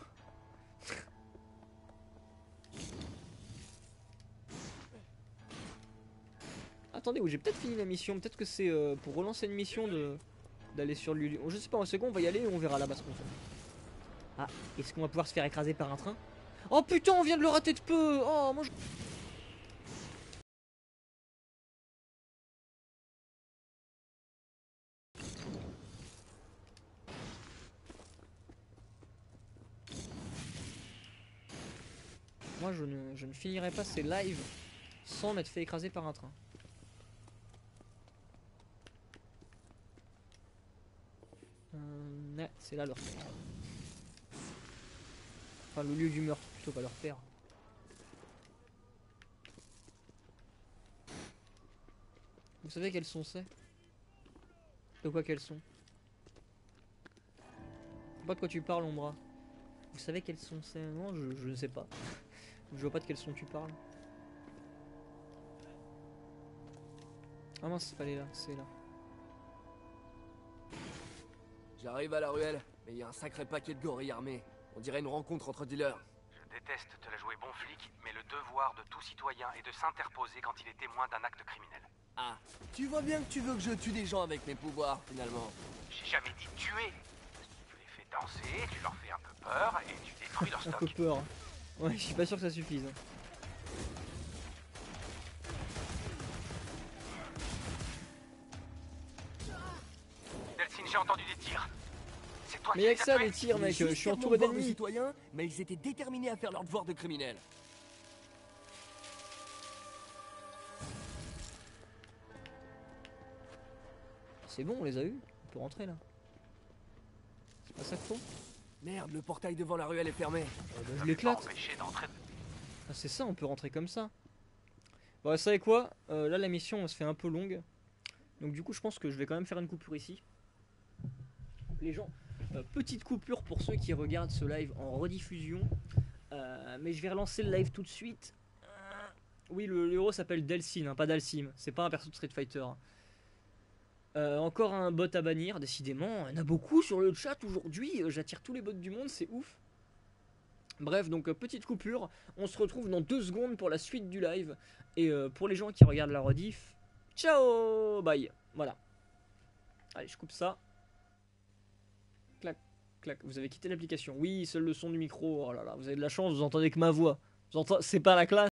Attendez, oui, j'ai peut-être fini la mission. Peut-être que c'est euh, pour relancer une mission de d'aller sur le lieu. du- Je sais pas, un second, on va y aller et on verra là-bas ce qu'on fait. Ah, est-ce qu'on va pouvoir se faire écraser par un train? Oh putain, on vient de le rater de peu. Oh, moi je... Moi je ne, je ne finirai pas ces lives sans m'être fait écraser par un train. Euh, ouais, c'est là leur père. Enfin le lieu du meurtre plutôt pas leur père. Vous savez quels sont c'est? De quoi quels sont? Je sais pas de quoi tu parles Ombra. Vous savez quels sont c'est? Non je, je ne sais pas. Je vois pas de quels son tu parles. Ah mince, fallait là, c'est là. J'arrive à la ruelle, mais il y a un sacré paquet de gorilles armés. On dirait une rencontre entre dealers. Je déteste te la jouer bon flic, mais le devoir de tout citoyen est de s'interposer quand il est témoin d'un acte criminel. Ah, tu vois bien que tu veux que je tue des gens avec mes pouvoirs, finalement. J'ai jamais dit tuer. Tu les fais danser, tu leur fais un peu peur et tu détruis leur Un peu stock. peur. Ouais, je suis pas sûr que ça suffise. hein. Delphine, j'ai entendu des tirs. C'est toi Mais qui y'a les que as ça tués? les tirs Ils mec, voulaient je juste suis faire mon entouré devoir de d'ennemis. citoyens, mais ils étaient déterminés à faire leur devoir de criminels. C'est bon, on les a eu. On peut rentrer là. C'est pas ça qu'il faut? Merde, le portail devant la ruelle est fermé. Eh ben, je Pas l'éclate. empêché d'entrer. Ah, c'est ça, on peut rentrer comme ça. Bon, vous savez quoi? Euh, Là, la mission se fait un peu longue. Donc, du coup, je pense que je vais quand même faire une coupure ici. Les gens, euh, petite coupure pour ceux qui regardent ce live en rediffusion. Euh, mais je vais relancer le live tout de suite. Euh, Oui, le, le héros s'appelle Delsin, hein, pas Dalsim. C'est pas un perso de Street Fighter. hein. Euh, encore un bot à bannir, décidément. Il y en a beaucoup sur le chat aujourd'hui. Euh, J'attire tous les bots du monde, c'est ouf. Bref, donc euh, petite coupure. On se retrouve dans deux secondes pour la suite du live. Et euh, pour les gens qui regardent la rediff, ciao, bye. Voilà. Allez, je coupe ça. Clac, clac. Vous avez quitté l'application. Oui, seul le son du micro. Oh là là, vous avez de la chance, vous entendez que ma voix. Vous entendez... C'est pas la classe.